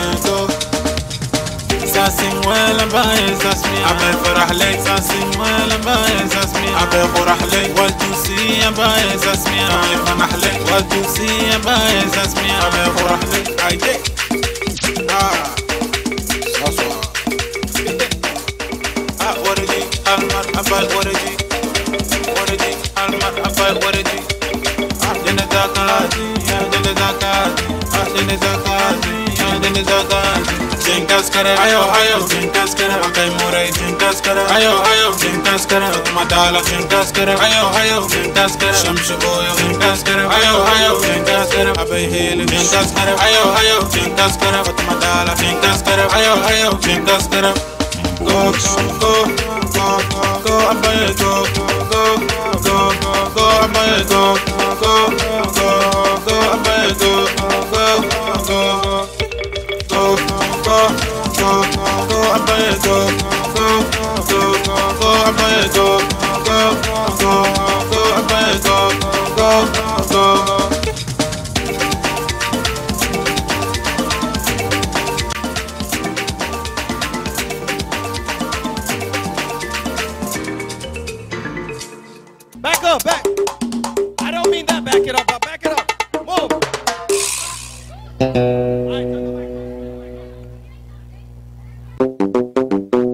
ساسين ولا بايز اسمي ابي فرح لك ساسين ولا بايز اسمي ابي فرح لك والتوسي بايز اسمي ابي فرح لك والتوسي بايز اسمي ابي فرح لك ايدي اه ساسو اه وردي المر ابي وردي وردي المر ابي وردي جنة زكاتي يا جنة زكاتي جنة زكاتي يا جنة زكاتي Jinkas kare ayo ayo jinkas kare makai murai jinkas kare ayo ayo jinkas kare madala jinkas kare ayo ayo jinkas kare shamsu oyo jinkas kare ayo ayo jinkas kare abai hele jinkas kare ayo ayo jinkas kare madala jinkas kare ayo ayo jinkas kare go go go go abai go go go go abai go go go go abai go go go go go go go abaye go go go go abaye go go go go abaye go go go Back up, back. I don't mean that. Back it up, but back it up. Move. All right, come on, come on, come on.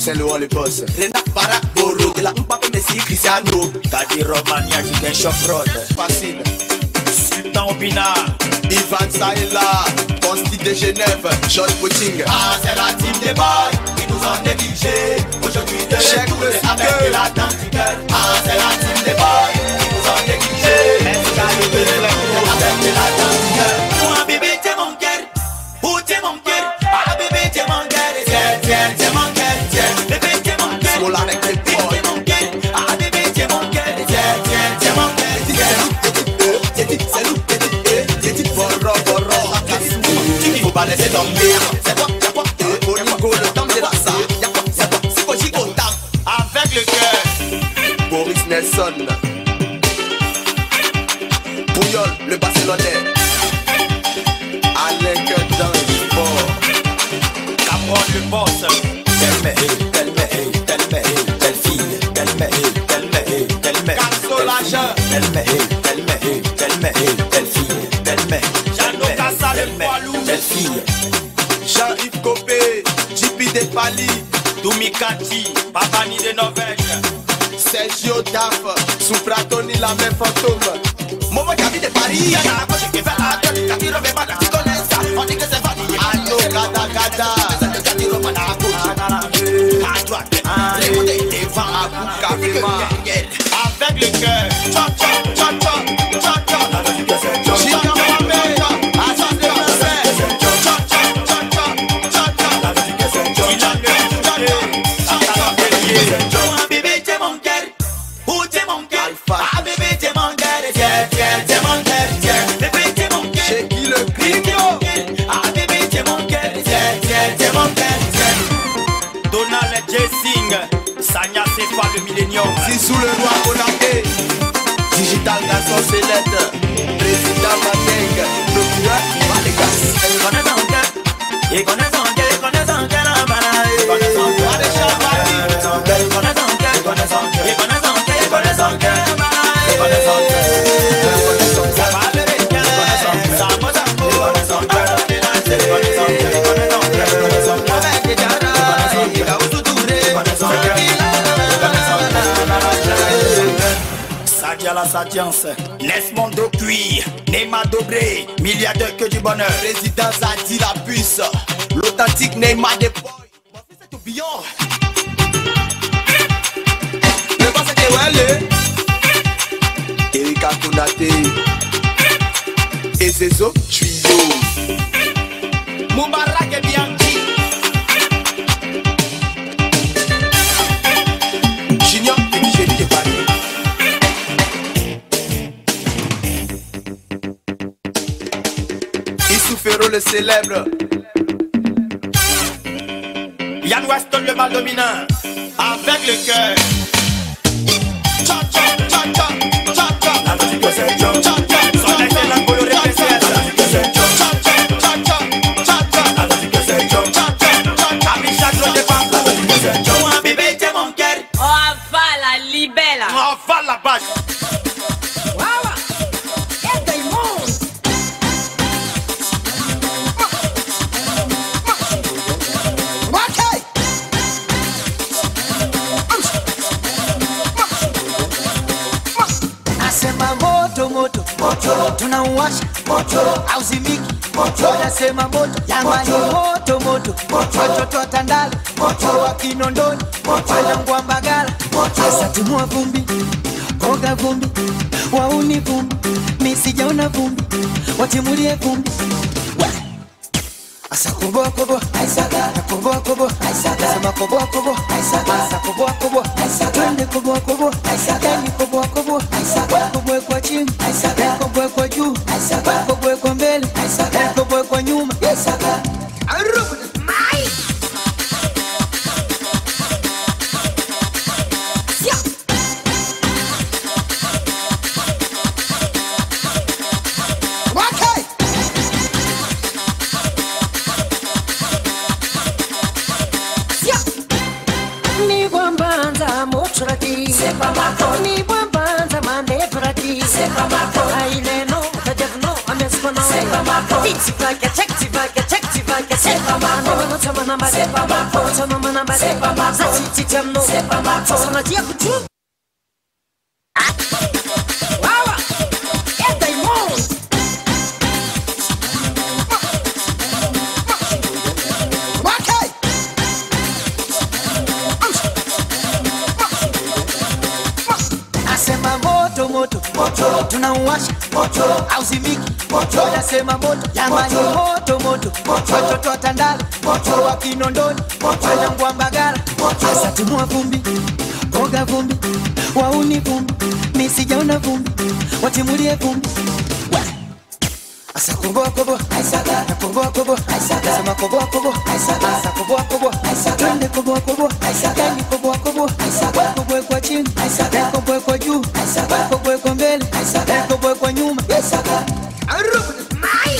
Saint-Laurent les boss. Renat Barak Boro, de la Mbappé Messi Cristiano. Kadi Romania, Julien Chofrod. Facile. Sultan Obina. Ivan Saïla. Consti de Genève. Georges Poting. Ah, c'est la team des boys qui nous ont négligés. Aujourd'hui, de retour avec la danse du cœur. Ah, c'est la team des boys qui nous ont négligés. Est-ce qu'à le avec la danse du cœur? Moi, bébé, t'es mon cœur. Où t'es mon cœur? Ah, bébé, t'es mon cœur. Tiens, tiens, t'es mon cœur. Tiens, bébé, t'es mon cœur. Small avec les boys. T'es mon cœur. Ah, bébé, t'es mon cœur. Tiens, tiens, t'es mon cœur. Tiens, tiens, c'est nous. Tiens, tiens, borro, borro. Faut pas laisser dormir. C'est quoi, y'a quoi? Au niveau le temps de la salle. Y'a quoi, c'est quoi? C'est quoi, j'y compte. Avec le cœur. Boris Nelson. Pouyol, le Barcelonais. Alain Gueudin, le sport. Cameron, le boss. Telle mec, telle mec, telle mec, telle fille. Telle mec, telle mec, telle mec. Casolage. Telle mec, telle mec, telle mec, telle fille. Telle mec. Jeannot Cassa, le poilou. Telle fille. Jean-Yves Copé. J P de Pali. Doumi Kati. Babani de Norvège. Sergio Daf. Soupratoni, la même fantôme. Momo Gabi de Paris. Y'a la poche qui fait la tête. Kati Robé Bada, tu connais ça. On dit que c'est fatigué. Allo, Gada, Gada. Kati Robé Bada, à droite. Rémoudé, devant, à bout, carrément. Avec le cœur. Tcha, tcha, tcha, tcha, tcha, tcha. Chica, mamé. À ça, c'est un fait. Tcha, tcha, tcha, tcha, tcha, tcha. Il a le bébé, t'es mon cœur. Où t'es mon cœur? Ah, bébé, t'es mon cœur. Tiens, tiens, t'es mon cœur. Tiens, bébé, t'es mon cœur. Chez qui le grigno? Ah, bébé, t'es mon cœur. Tiens, tiens, t'es mon cœur. Donald Jessing. Sanya, c'est pas le millénium. Si sous le roi Bonaké. Digital garçon célèbre. Président Mateng. Procureur Malegas. Il connaît son cœur. Il connaît son cœur. Il connaît son cœur. Il connaît son cœur. Il connaît son cœur. Il connaît son cœur. Il connaît son cœur. Il connaît son cœur. Il connaît son cœur. Il connaît son cœur. Ça va le cœur. Il connaît son cœur. Ça va ça. Il connaît son cœur. Il connaît son cœur. Il connaît son cœur. Il connaît son cœur. Il connaît son cœur. Avec les gars. Il a où tout tourné. Il connaît son cœur. Sadia la sadience, Nesmond Cuir, Neymar Dobré, milliardaire que du bonheur. Président Zadi la puce, l'authentique Neymar des boys. Mon fils est tourbillon. Le boss était Welle. Erika Konaté. Ezezo Tuyau. Moubarak et Bianchi. Junior et Génie de Paris. Ferro le célèbre. Yann Weston le mal dominant. Avec le cœur. Cha cha cha cha cha cha. La musique que c'est John. Cha cha. Son excellent coloré P C S. La musique que c'est John. Cha cha cha cha cha cha. La musique que c'est John. Cha cha cha. Amisha Claude Défense. La musique que c'est John. Mon bébé t'es mon cœur. Oh avala libella. Oh avala la vache. Wawa. Et des monstres. Moto moto moto tunauwasha moto auzimiki moto nasema moto jamani moto moto watoto wa Tandale moto wa Kinondoni moto wa Mbagala moto sasa tumua vumbi koga vumbi wauni vumbi mimi sijaona vumbi watimulie vumbi asa kobo kobo aisaga kobo kobo aisaga sema kobo kobo aisaga asa kobo kobo aisaga twende kobo kobo aisaga ni kobo kobo aisaga kobo kwa chini aisaga kobo kwa juu aisaga kobo kwa mbele aisaga kobo kwa nyuma aisaga arubu mai C'est pas ma faute. Ni bambanza mande prati. C'est pas ma faute. Aile no, the dev no, amesko no. C'est pas ma faute. It's like a check, it's like a check, it's like a. C'est pas ma faute. C'est pas ma faute. C'est pas ma Zati temno sepa mato sana dia kutu Wawa é Diamond Wakai Asema moto moto moto tunauwasha moto auzimiki moto nasema moto jamani moto moto watoto wa Tandale moto wa Kinondoni moto na Ngwambagala sasa tumua vumbi boga vumbi wauni vumbi misijaona vumbi watimulie vumbi asa kobo kobo aisaga kobo kobo aisaga sema kobo kobo aisaga asa kobo kobo aisaga twende kobo kobo aisaga ni kobo kobo aisaga kobo kwa chini aisaga kobo kwa juu aisaga kobo kwa mbele aisaga kobo kwa nyuma aisaga arubu mai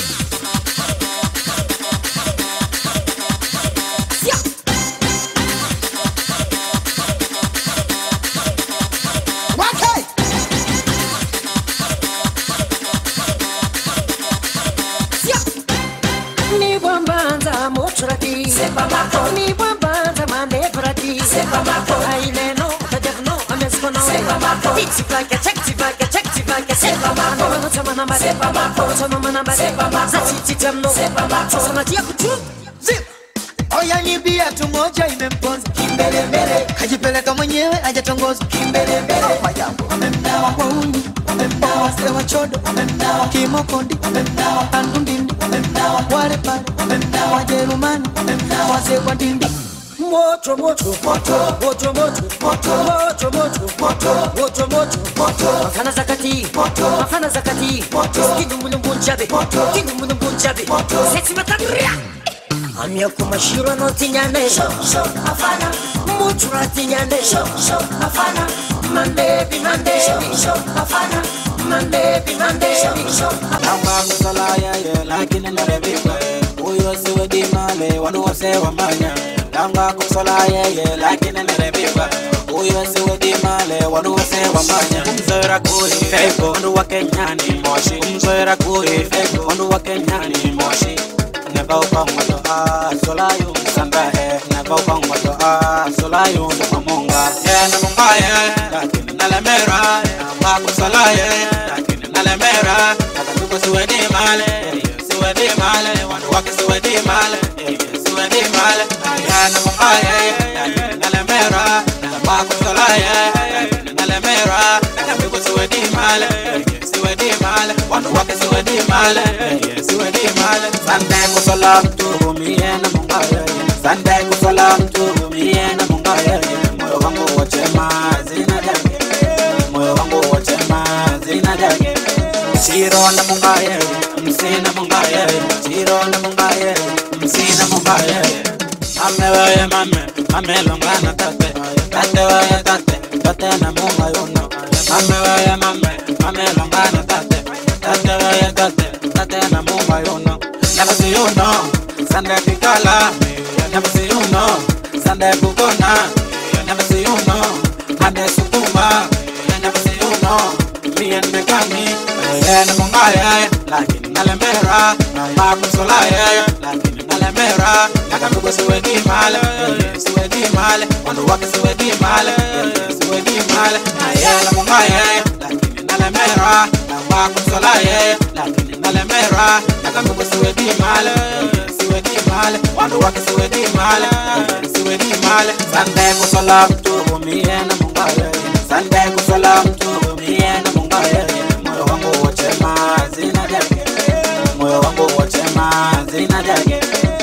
Sepa mato ni bambanza mande prati Sepa mato aile no tadevno ameskono Sepa mato Tiksi flaka chakti flaka chakti flaka Sepa mato Ono tama namba Sepa mato Ono tama namba Sepa mato Zati titemno Sepa mato Sana tia kutu Zip Oya ni biatu moja imemponza Kimbele mbele Kajipeleka mwenyewe hajatongoza Kimbele mbele Majambo Wamemnawa wauni Wamemnawa sewa chodo Wamemnawa kimokondi Wamemnawa andundindi Wamemnawa wale pale Wamemnawa wajerumani Wamemnawa wase kwa dindi Moto moto moto moto moto moto moto moto moto moto moto moto Mafana zakati moto Mafana zakati moto Kindu mulungu njabe moto Kindu mulungu njabe moto Sexy matabria Amia kumashiro no tinyane Show show afana Mutura tinyane Show show afana Mande bi mande Show show afana Mande bi mande Show Amba kusala ya ya lakini narebika Uyo siwe di male wanu wase wambanya Amba kusala ya ya lakini narebika Uyo siwe di male wanu wase wambanya Umzoera kuri feko wanu wa Kenyani moshi Umzoera kuri feko wanu wa Kenyani moshi Never upon what to ask, so lie you, Samba, never upon what to ask, so lie you, Munga, and Munga, Lakin Nalamera, Baku Salaye, Lakin Nalamera, Nakatuka Suedi Male, Suedi Male, one walk is Suedi Male, Suedi Male, and Munga, Lakin Nalamera, Baku Salaye, Lakin Nalamera, Nakatuka Suedi Male, Suedi Male, one walk is Suedi Male, Suedi Male, Sunday kusalam tu miena mungaya Sunday kusalam tu miena mungaya Moyo wangu wachema zina jage Moyo wangu wachema zina jage Chiro na mungaya msina mungaya Chiro na mungaya msina mungaya Mame weye mame mame longana tate Tate weye tate tate na mungayo no Mame weye mame mame longana tate Tate weye tate tate na mungayo no Never see you know, Sunday Picala. Never see you know, Sunday Bugona. Never see you know, Monday Sukuma. Never see you know, me and Megami. And Mungaya, like in Nalamera. Marco Solaya, like in Nalamera. Nakabuga Suedi Male, Suedi Male. On the walk is Suedi Male, Suedi Male. I am Mungaya, like in Nalamera. Marco Solaya, like in Nalamera. Nakabuga Suedi Male, Suedi Male. On the walk is Suedi Male, Suedi Male. Sunday Kusalam to me and Mungaya. Sunday Kusalam to me and Mungaya. Moyo wangu wachema zina jage, moyo wangu wachema zina jage.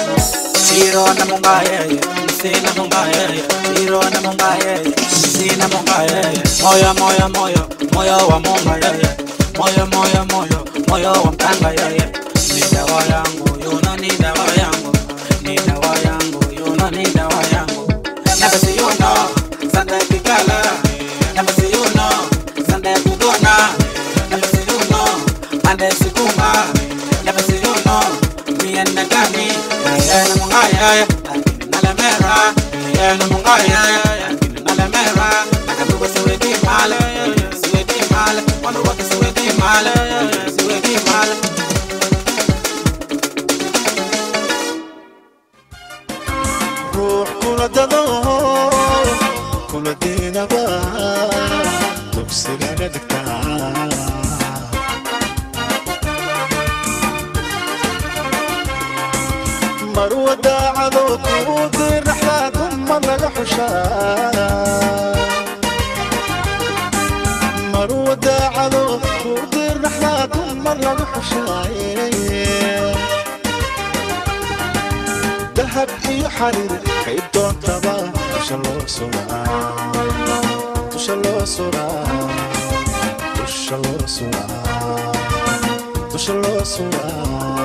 Chiro na Mungaya, msina Mungaya. Chiro na Mungaya, msina Mungaya. Moyo moyo moyo, moyo wa Mungaya. Moyo moyo moyo, moyo wa Mtangaya. Ni dawa yangu, yuno ni dawa yangu. Ni dawa yangu, yuno ni dawa yangu. Never see you know, Sunday Picala. Never see you know, Sunday Bugona. Never see you know, Monday Sukuma. Never see you know, me and Nagani. Ayana Mungaya, Nalamera. Ayana Mungaya, Nalamera. Nakabuga Suedi Male, Suedi Male. Wanna walk Suedi Male, Suedi Male. روح kula dado kula diinaba dugsigaga dhigtaa mar wadaacado kuu dirnaxdaa dumar laga xushaa mar wadaacado kuu dirnaxdaa dumar laga xushaaye dahab iyo xariir qayb doontaba dusha loo suraa dusha loo suraa dusha loo suraa dusha loo suraa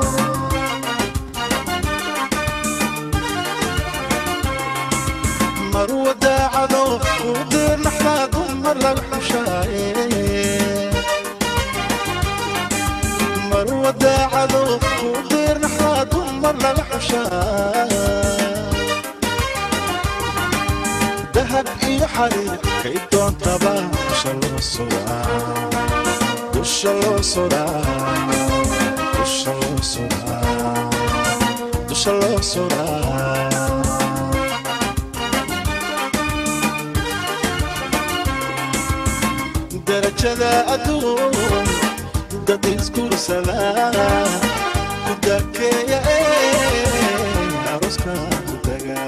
mar wadaacado kuu dirnaxdaa dumar laga xushaaye mar wadaacado kuu dirnaxdaa dumar laga xushaa dahab iyo xariir kay doontaba dusha loo suraa dusha loo suraa dusha loo suraa dusha loo suraa darajada adduun dad isguursadaa ku dakeeya aroska ku daga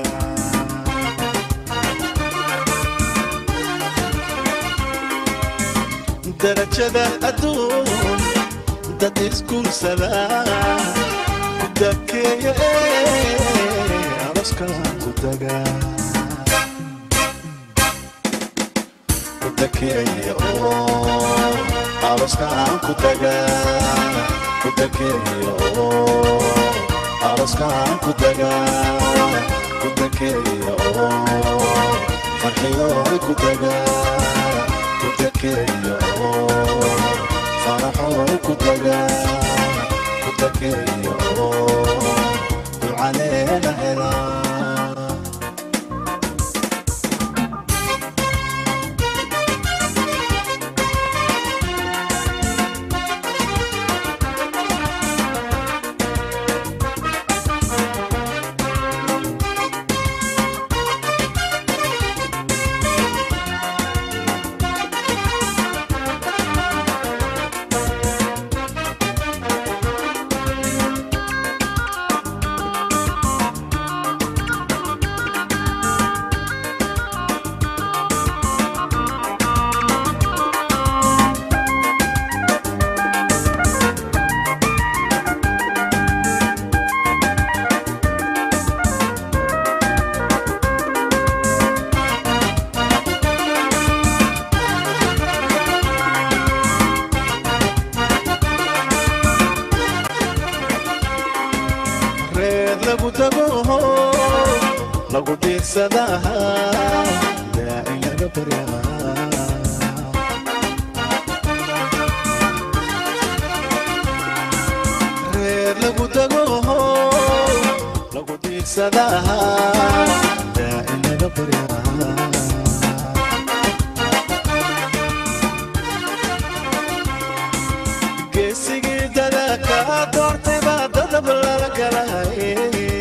darajada adduun dad isguursadaa ku dakeeya aroska ku daga kudakeeya aroskaan ku daga kudakeeya aroskaan ku daga kudakeeya farxiyo ku daga kudakeeya faraxo ku daga kudakeeya ducaleena helaa lagu diirsadaha daaci laga baryaa reer lagu dago lagu diirsadaha daaci laga baryaa geesigii dadaka doortay baa dadab lala galay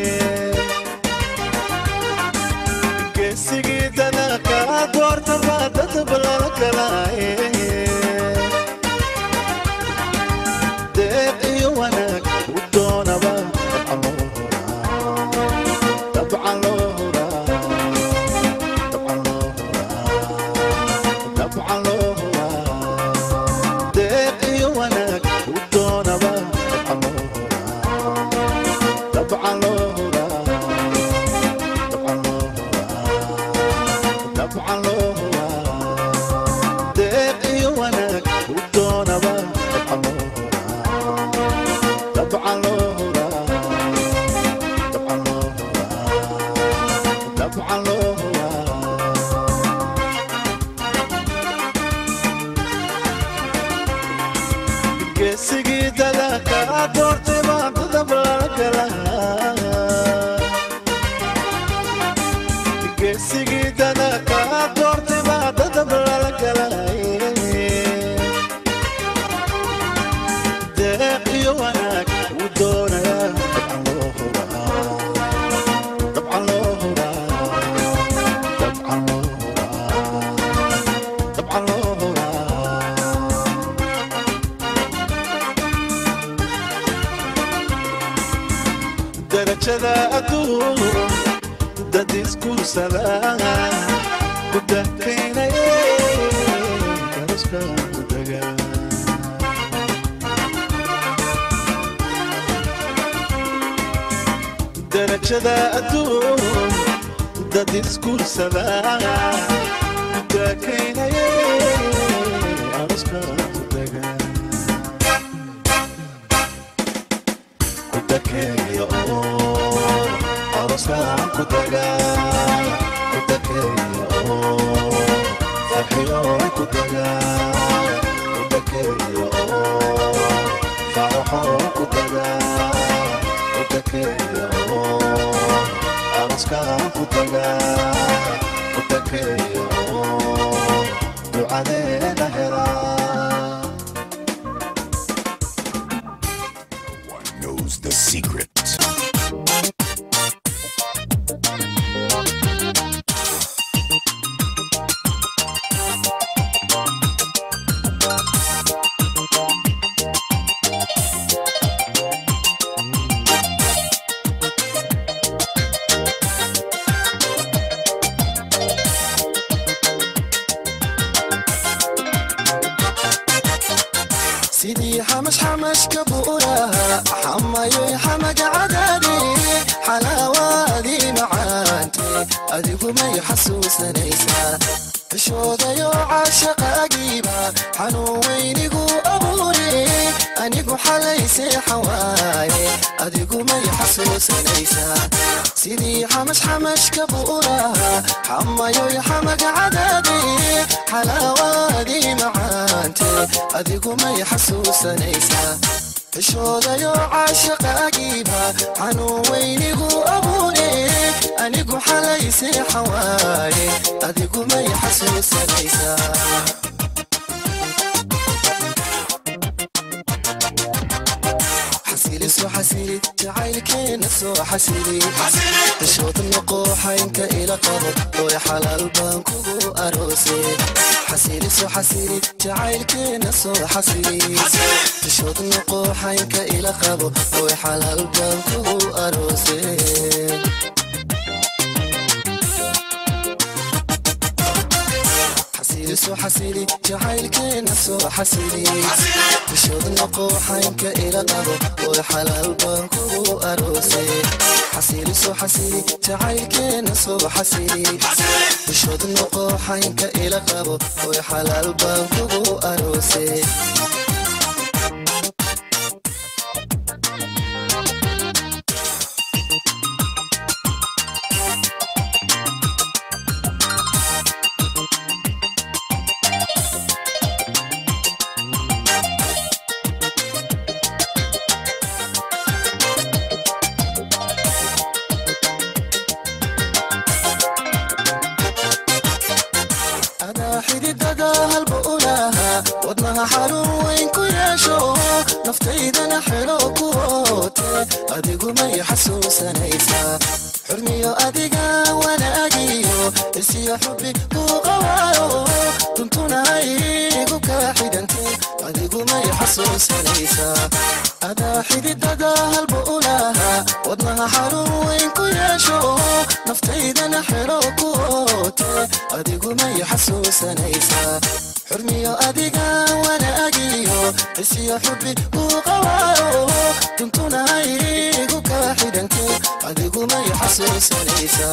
sigidana ka doorta baadad balakalaye deeq iyo wanaag u doonaba dabcan loo huraa dabcan loo isguursadaa kudakaynaye aroska kudaga darajada adduun dad isguursadaa kudakaynaye aroska kudaga kudakeeyo aroska kudaga kudakeeyo farxiyo kudaga kudakeeyo faraxo kudaga kudakeeyo aroska kudaga kudakeeyo ducadeena helaa knows the secret. سيدي حمش حمش كبورها حمايو حمق عدادي حلاوة دي معانتي أديكو ما يحسوس نيسا الشوضة يو عاشق أقيبا حنو وينيقو أبوري أنيقو حليسي حواي أديكو ما يحسوس نيسا سيدي حمش حمش كبورها حمايو حمق عدادي حلاوة دي معانتي أديكو ما يحسوس نيسا الشوضة يو عاشق أقيبا عنو وينيقو أبوني أنيقو حليسي حواي أديكو ما يحسوس نيسا حسيلي سو حسيلي جعيلك نفسو حسيلي تشوط النقوح انت الى قبر ويا حلال بانكو اروسي حسيلي سو حسيلي جعيلك نفسو حسيلي تشوط النقوح انت الى قبر ويا حلال بانكو اروسي حسيلي سو حسيلي جعيلك نفسو حسيلي تشوط النقوح انت الى قبر وحلال بانكو أروسي حسيلي سو حسيلي جعيلك نصو حسيلي بشوط النقوح ينك إلى قبو وحلال بانكو أروسي حرو وين كياشو نفتيدنا حلو كوتي أديقو ما يحسوس نيسا حرميو أديقا وانا أجيو إرسي حبي كو غوايو تنتونا هايقو كاحدنتي أديقو ما يحسوس نيسا أدا حدي دادا هالبؤلاها ودنها حرو وين كياشو نفتيدنا حلو كوتي أديقو ما يحسوس نيسا حرميو أديقا وانا أجيو إسي حبي وقوايو تنتونا هايقو كاحدنتي أديقو ما يحسوس نيسا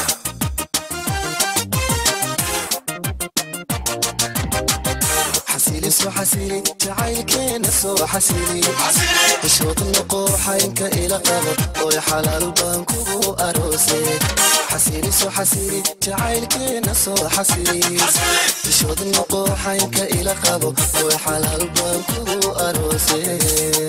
حسيلي سو حسيلي جعيلك نسو حسيلي بشوط النقوح ينك إلى قبر ويا حلال بانكو أروسي حسيلي سو حسيلي جعيلك نسو حسيلي بشوط النقوح ينك إلى قبر ويا حلال بانكو أروسي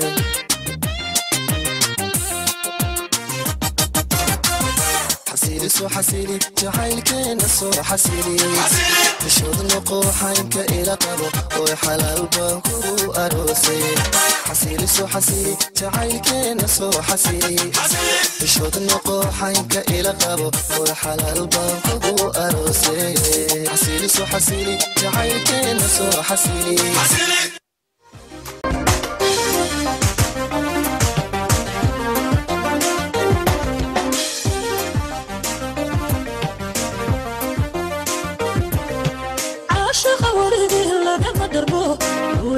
حسيلي سو حسيلي جعيلك نسو حسيلي بشوط النقوح ينك إلى قبر وحلال بانكو أروسي حسيلي سو حسيلي جعيلك نسو حسيلي بشوط النقوح ينك إلى قبر وحلال بانكو أروسي حسيلي سو حسيلي جعيلك نسو حسيلي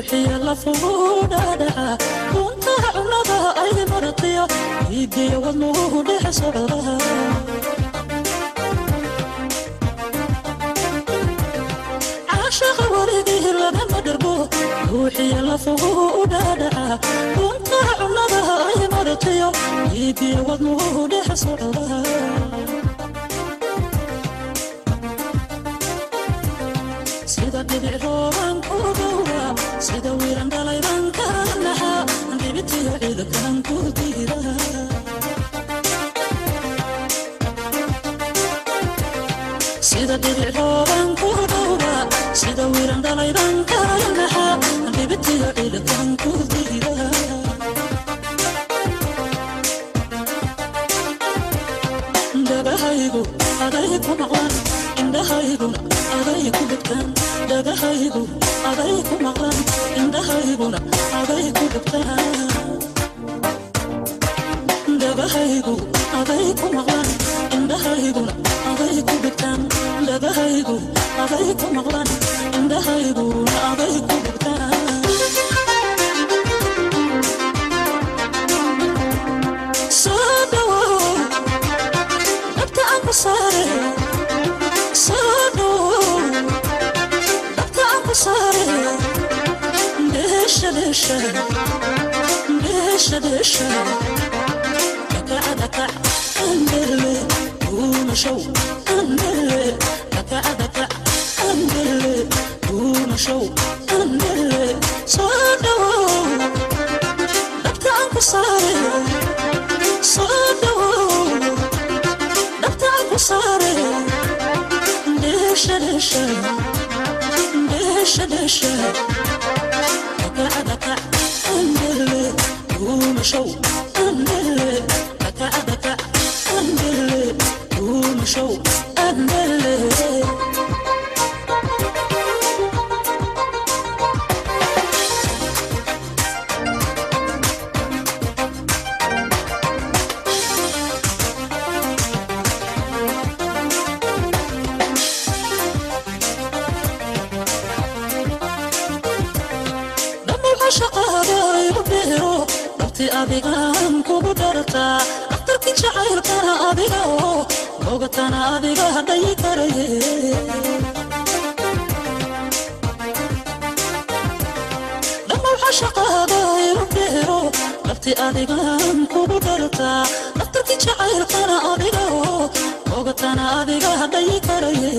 روحي يلا فوقنا كنت عنبها أي مرضية يدي وضنوه لحسرها عاشق ولدي لما مدربوه روحي يلا فوقنا كنت عنبها أي مرضية يدي وضنوه لحسرها sida bidicrooban ku dhowra sida wiiran dhalayban ka naxa dhibitiyo ciidakan ku diira sida bidicrooban ku dhowra sida wiiran dhalayban ka naxa dhibitiyo ciidakan ku diira dabahaygu aday ku maqlan indhahayguna aday ku dhigtaan dhagahaygu aday ku maqlan indhahayguna aday ku dhigtaan dhagahaygu aday ku maqlan indhahayguna aday ku dhigtaan dhagahaygu aday ku maqlan indhahayguna aday ku dhigtaan soo dhawow dhabta aan ku saare دشة دشة دشة دشة دكع دكع أندلي دون شو أندلي دكع دكع أندلي دون شو أندلي صدوا دكتع انكساري صدوا دكتع انكساري دشة دشة دشة دشة دكع دكع أندلي دون شو أندلي دكع دكع أندلي دون شو أندلي adigaan kugu dhartaa dhakhtarkii jacaylkana adiga oo ogatana adiga hadhay karaye dhamma waxaa shaqaada ilu dheero dhabti adigaan kugu dhartaa dhakhtarkii jacaylkana adiga oo ogatana adiga hadhay karaye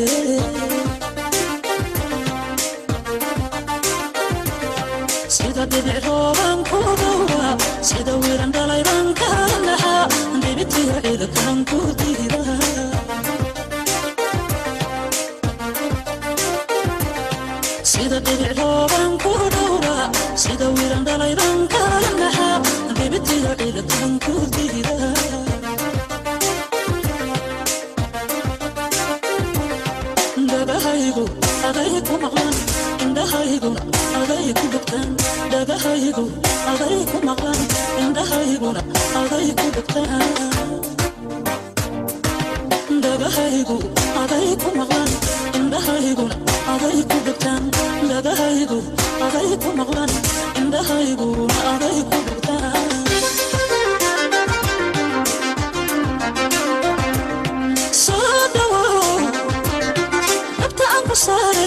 sida bidicrooban ku dhowra sida wiiran dhalayban ka naxa dhibitiyo ciidakan ku diira sida bidicrooban ku dhowra sida wiiran dhalayban ka naxa dhibitiyo ciidakan ku diira dhagahaygu aday ku maqlan indhahayguna aday ku dhigtaan dhagahaygu aday ku maqlan indhahayguna aday ku dhigtaan dhagahaygu aday ku maqlan indhahayguna aday ku dhigtaan dhagahaygu aday ku maqlan indhahayguna aday ku dhigtaan soo dhawow dhabta aan ku saare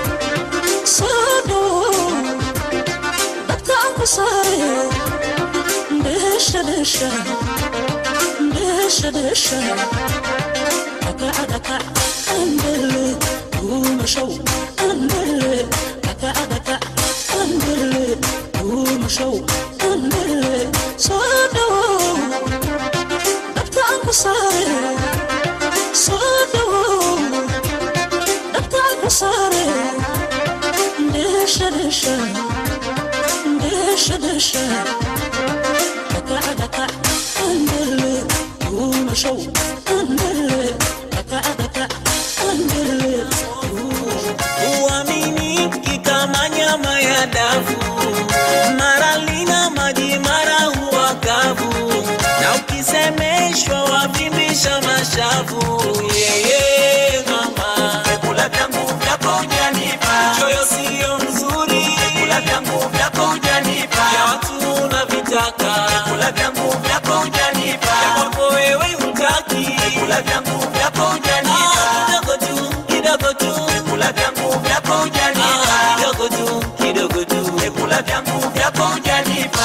دشة دشة دشة دشة دكع دكع أندلي دون شو أندلي دكع دكع أندلي دون شو أندلي صدوا دبتع انكساري صدوا دبتع انكساري دشة دشة دشة دشة دكع دكع أندلي دون شو أندلي دكع دكع أندلي uamini kama nyama ya dafu, mara lina maji mara huwa kavu, na ukisemeshwa wavimbisha mashavu. Yeye mama, vyakula vyangu vyako vyanipa, choyo sio mzuri, vyakula vyangu vyangu vyako hujanipa. Kwako wewe hutaki, vyakula vyangu vyako hujanipa. Kidogo tu, kidogo tu, vyakula vyangu vyako hujanipa. Kidogo tu, kidogo tu, vyakula vyangu vyako hujanipa.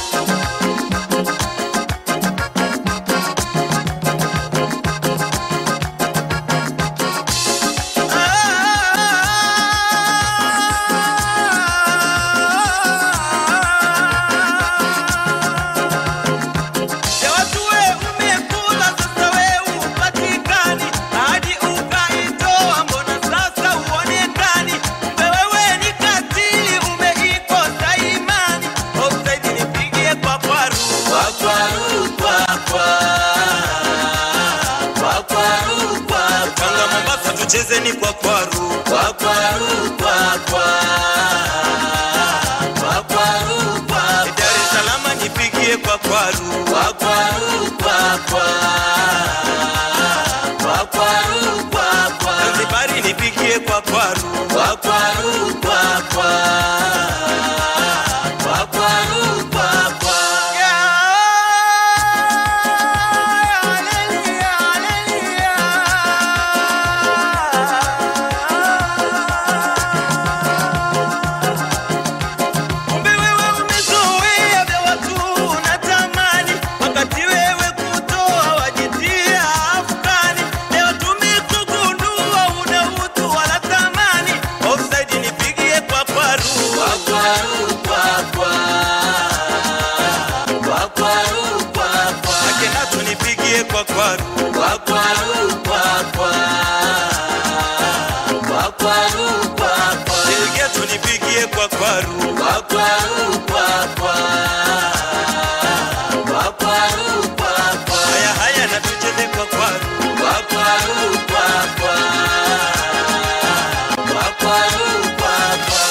Chezeni kwa kwaru, kwa kwaru, kwa kwa, kwa kwaru, kwa Dar es Salaam nipigie kwa kwaru, kwa kwaru, kwa kwa, kwa kwaru, kwa kwa Zanzibari nipigie kwa kwaru, kwa kwaru, kwa kwa, kwa kwaru, kwa kwa. Kwa kwaru, kwa kwaru, kwa kwa, kwa kwaru, kwa kwa Delgeto nipigie kwa kwaru, kwa kwaru, kwa kwa, kwa kwaru, kwa kwa haya haya na tucheze kwa kwaru, kwa kwaru, kwa kwa, kwa kwaru, kwa kwa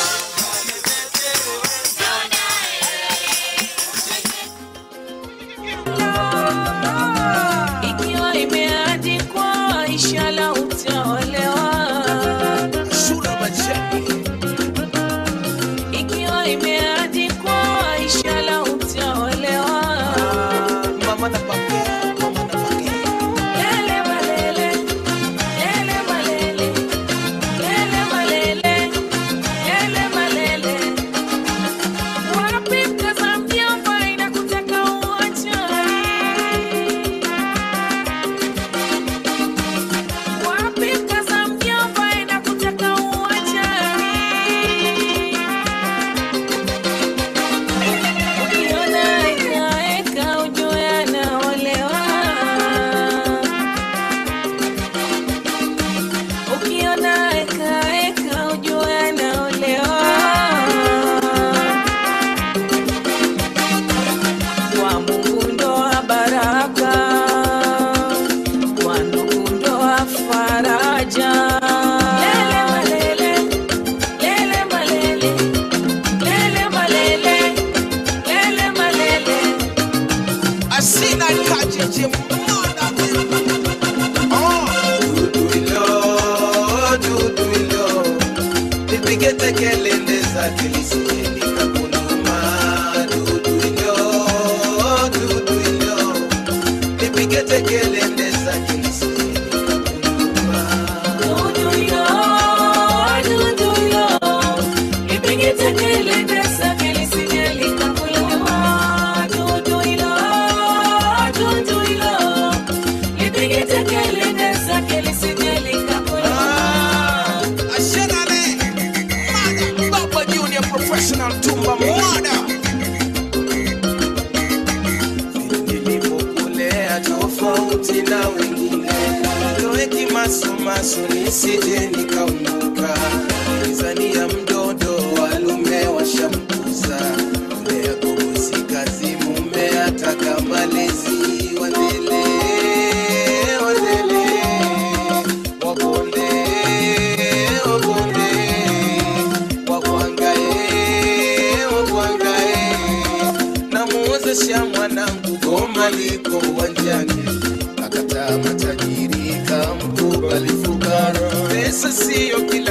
Inshallah utaolewa. Shula machani. Ikiwa imeandikwa inshallah utaolewa. Mama na papi, mama na papi. Lele malele, lele malele, lele malele, lele malele. Wapi mkaza mjomba inakutaka uachane. Nisije nikaumbuka Tanzania mdodo walume washamkuza Ule ya kubusi kazi mume ataka malezi Wadele, wadele Wabonde, wabonde Wakwangae, wakwangae Na muwezesha mwanangu goma liko uwanjani Akataa matajiri kamkubali fukara Pesa siyo kila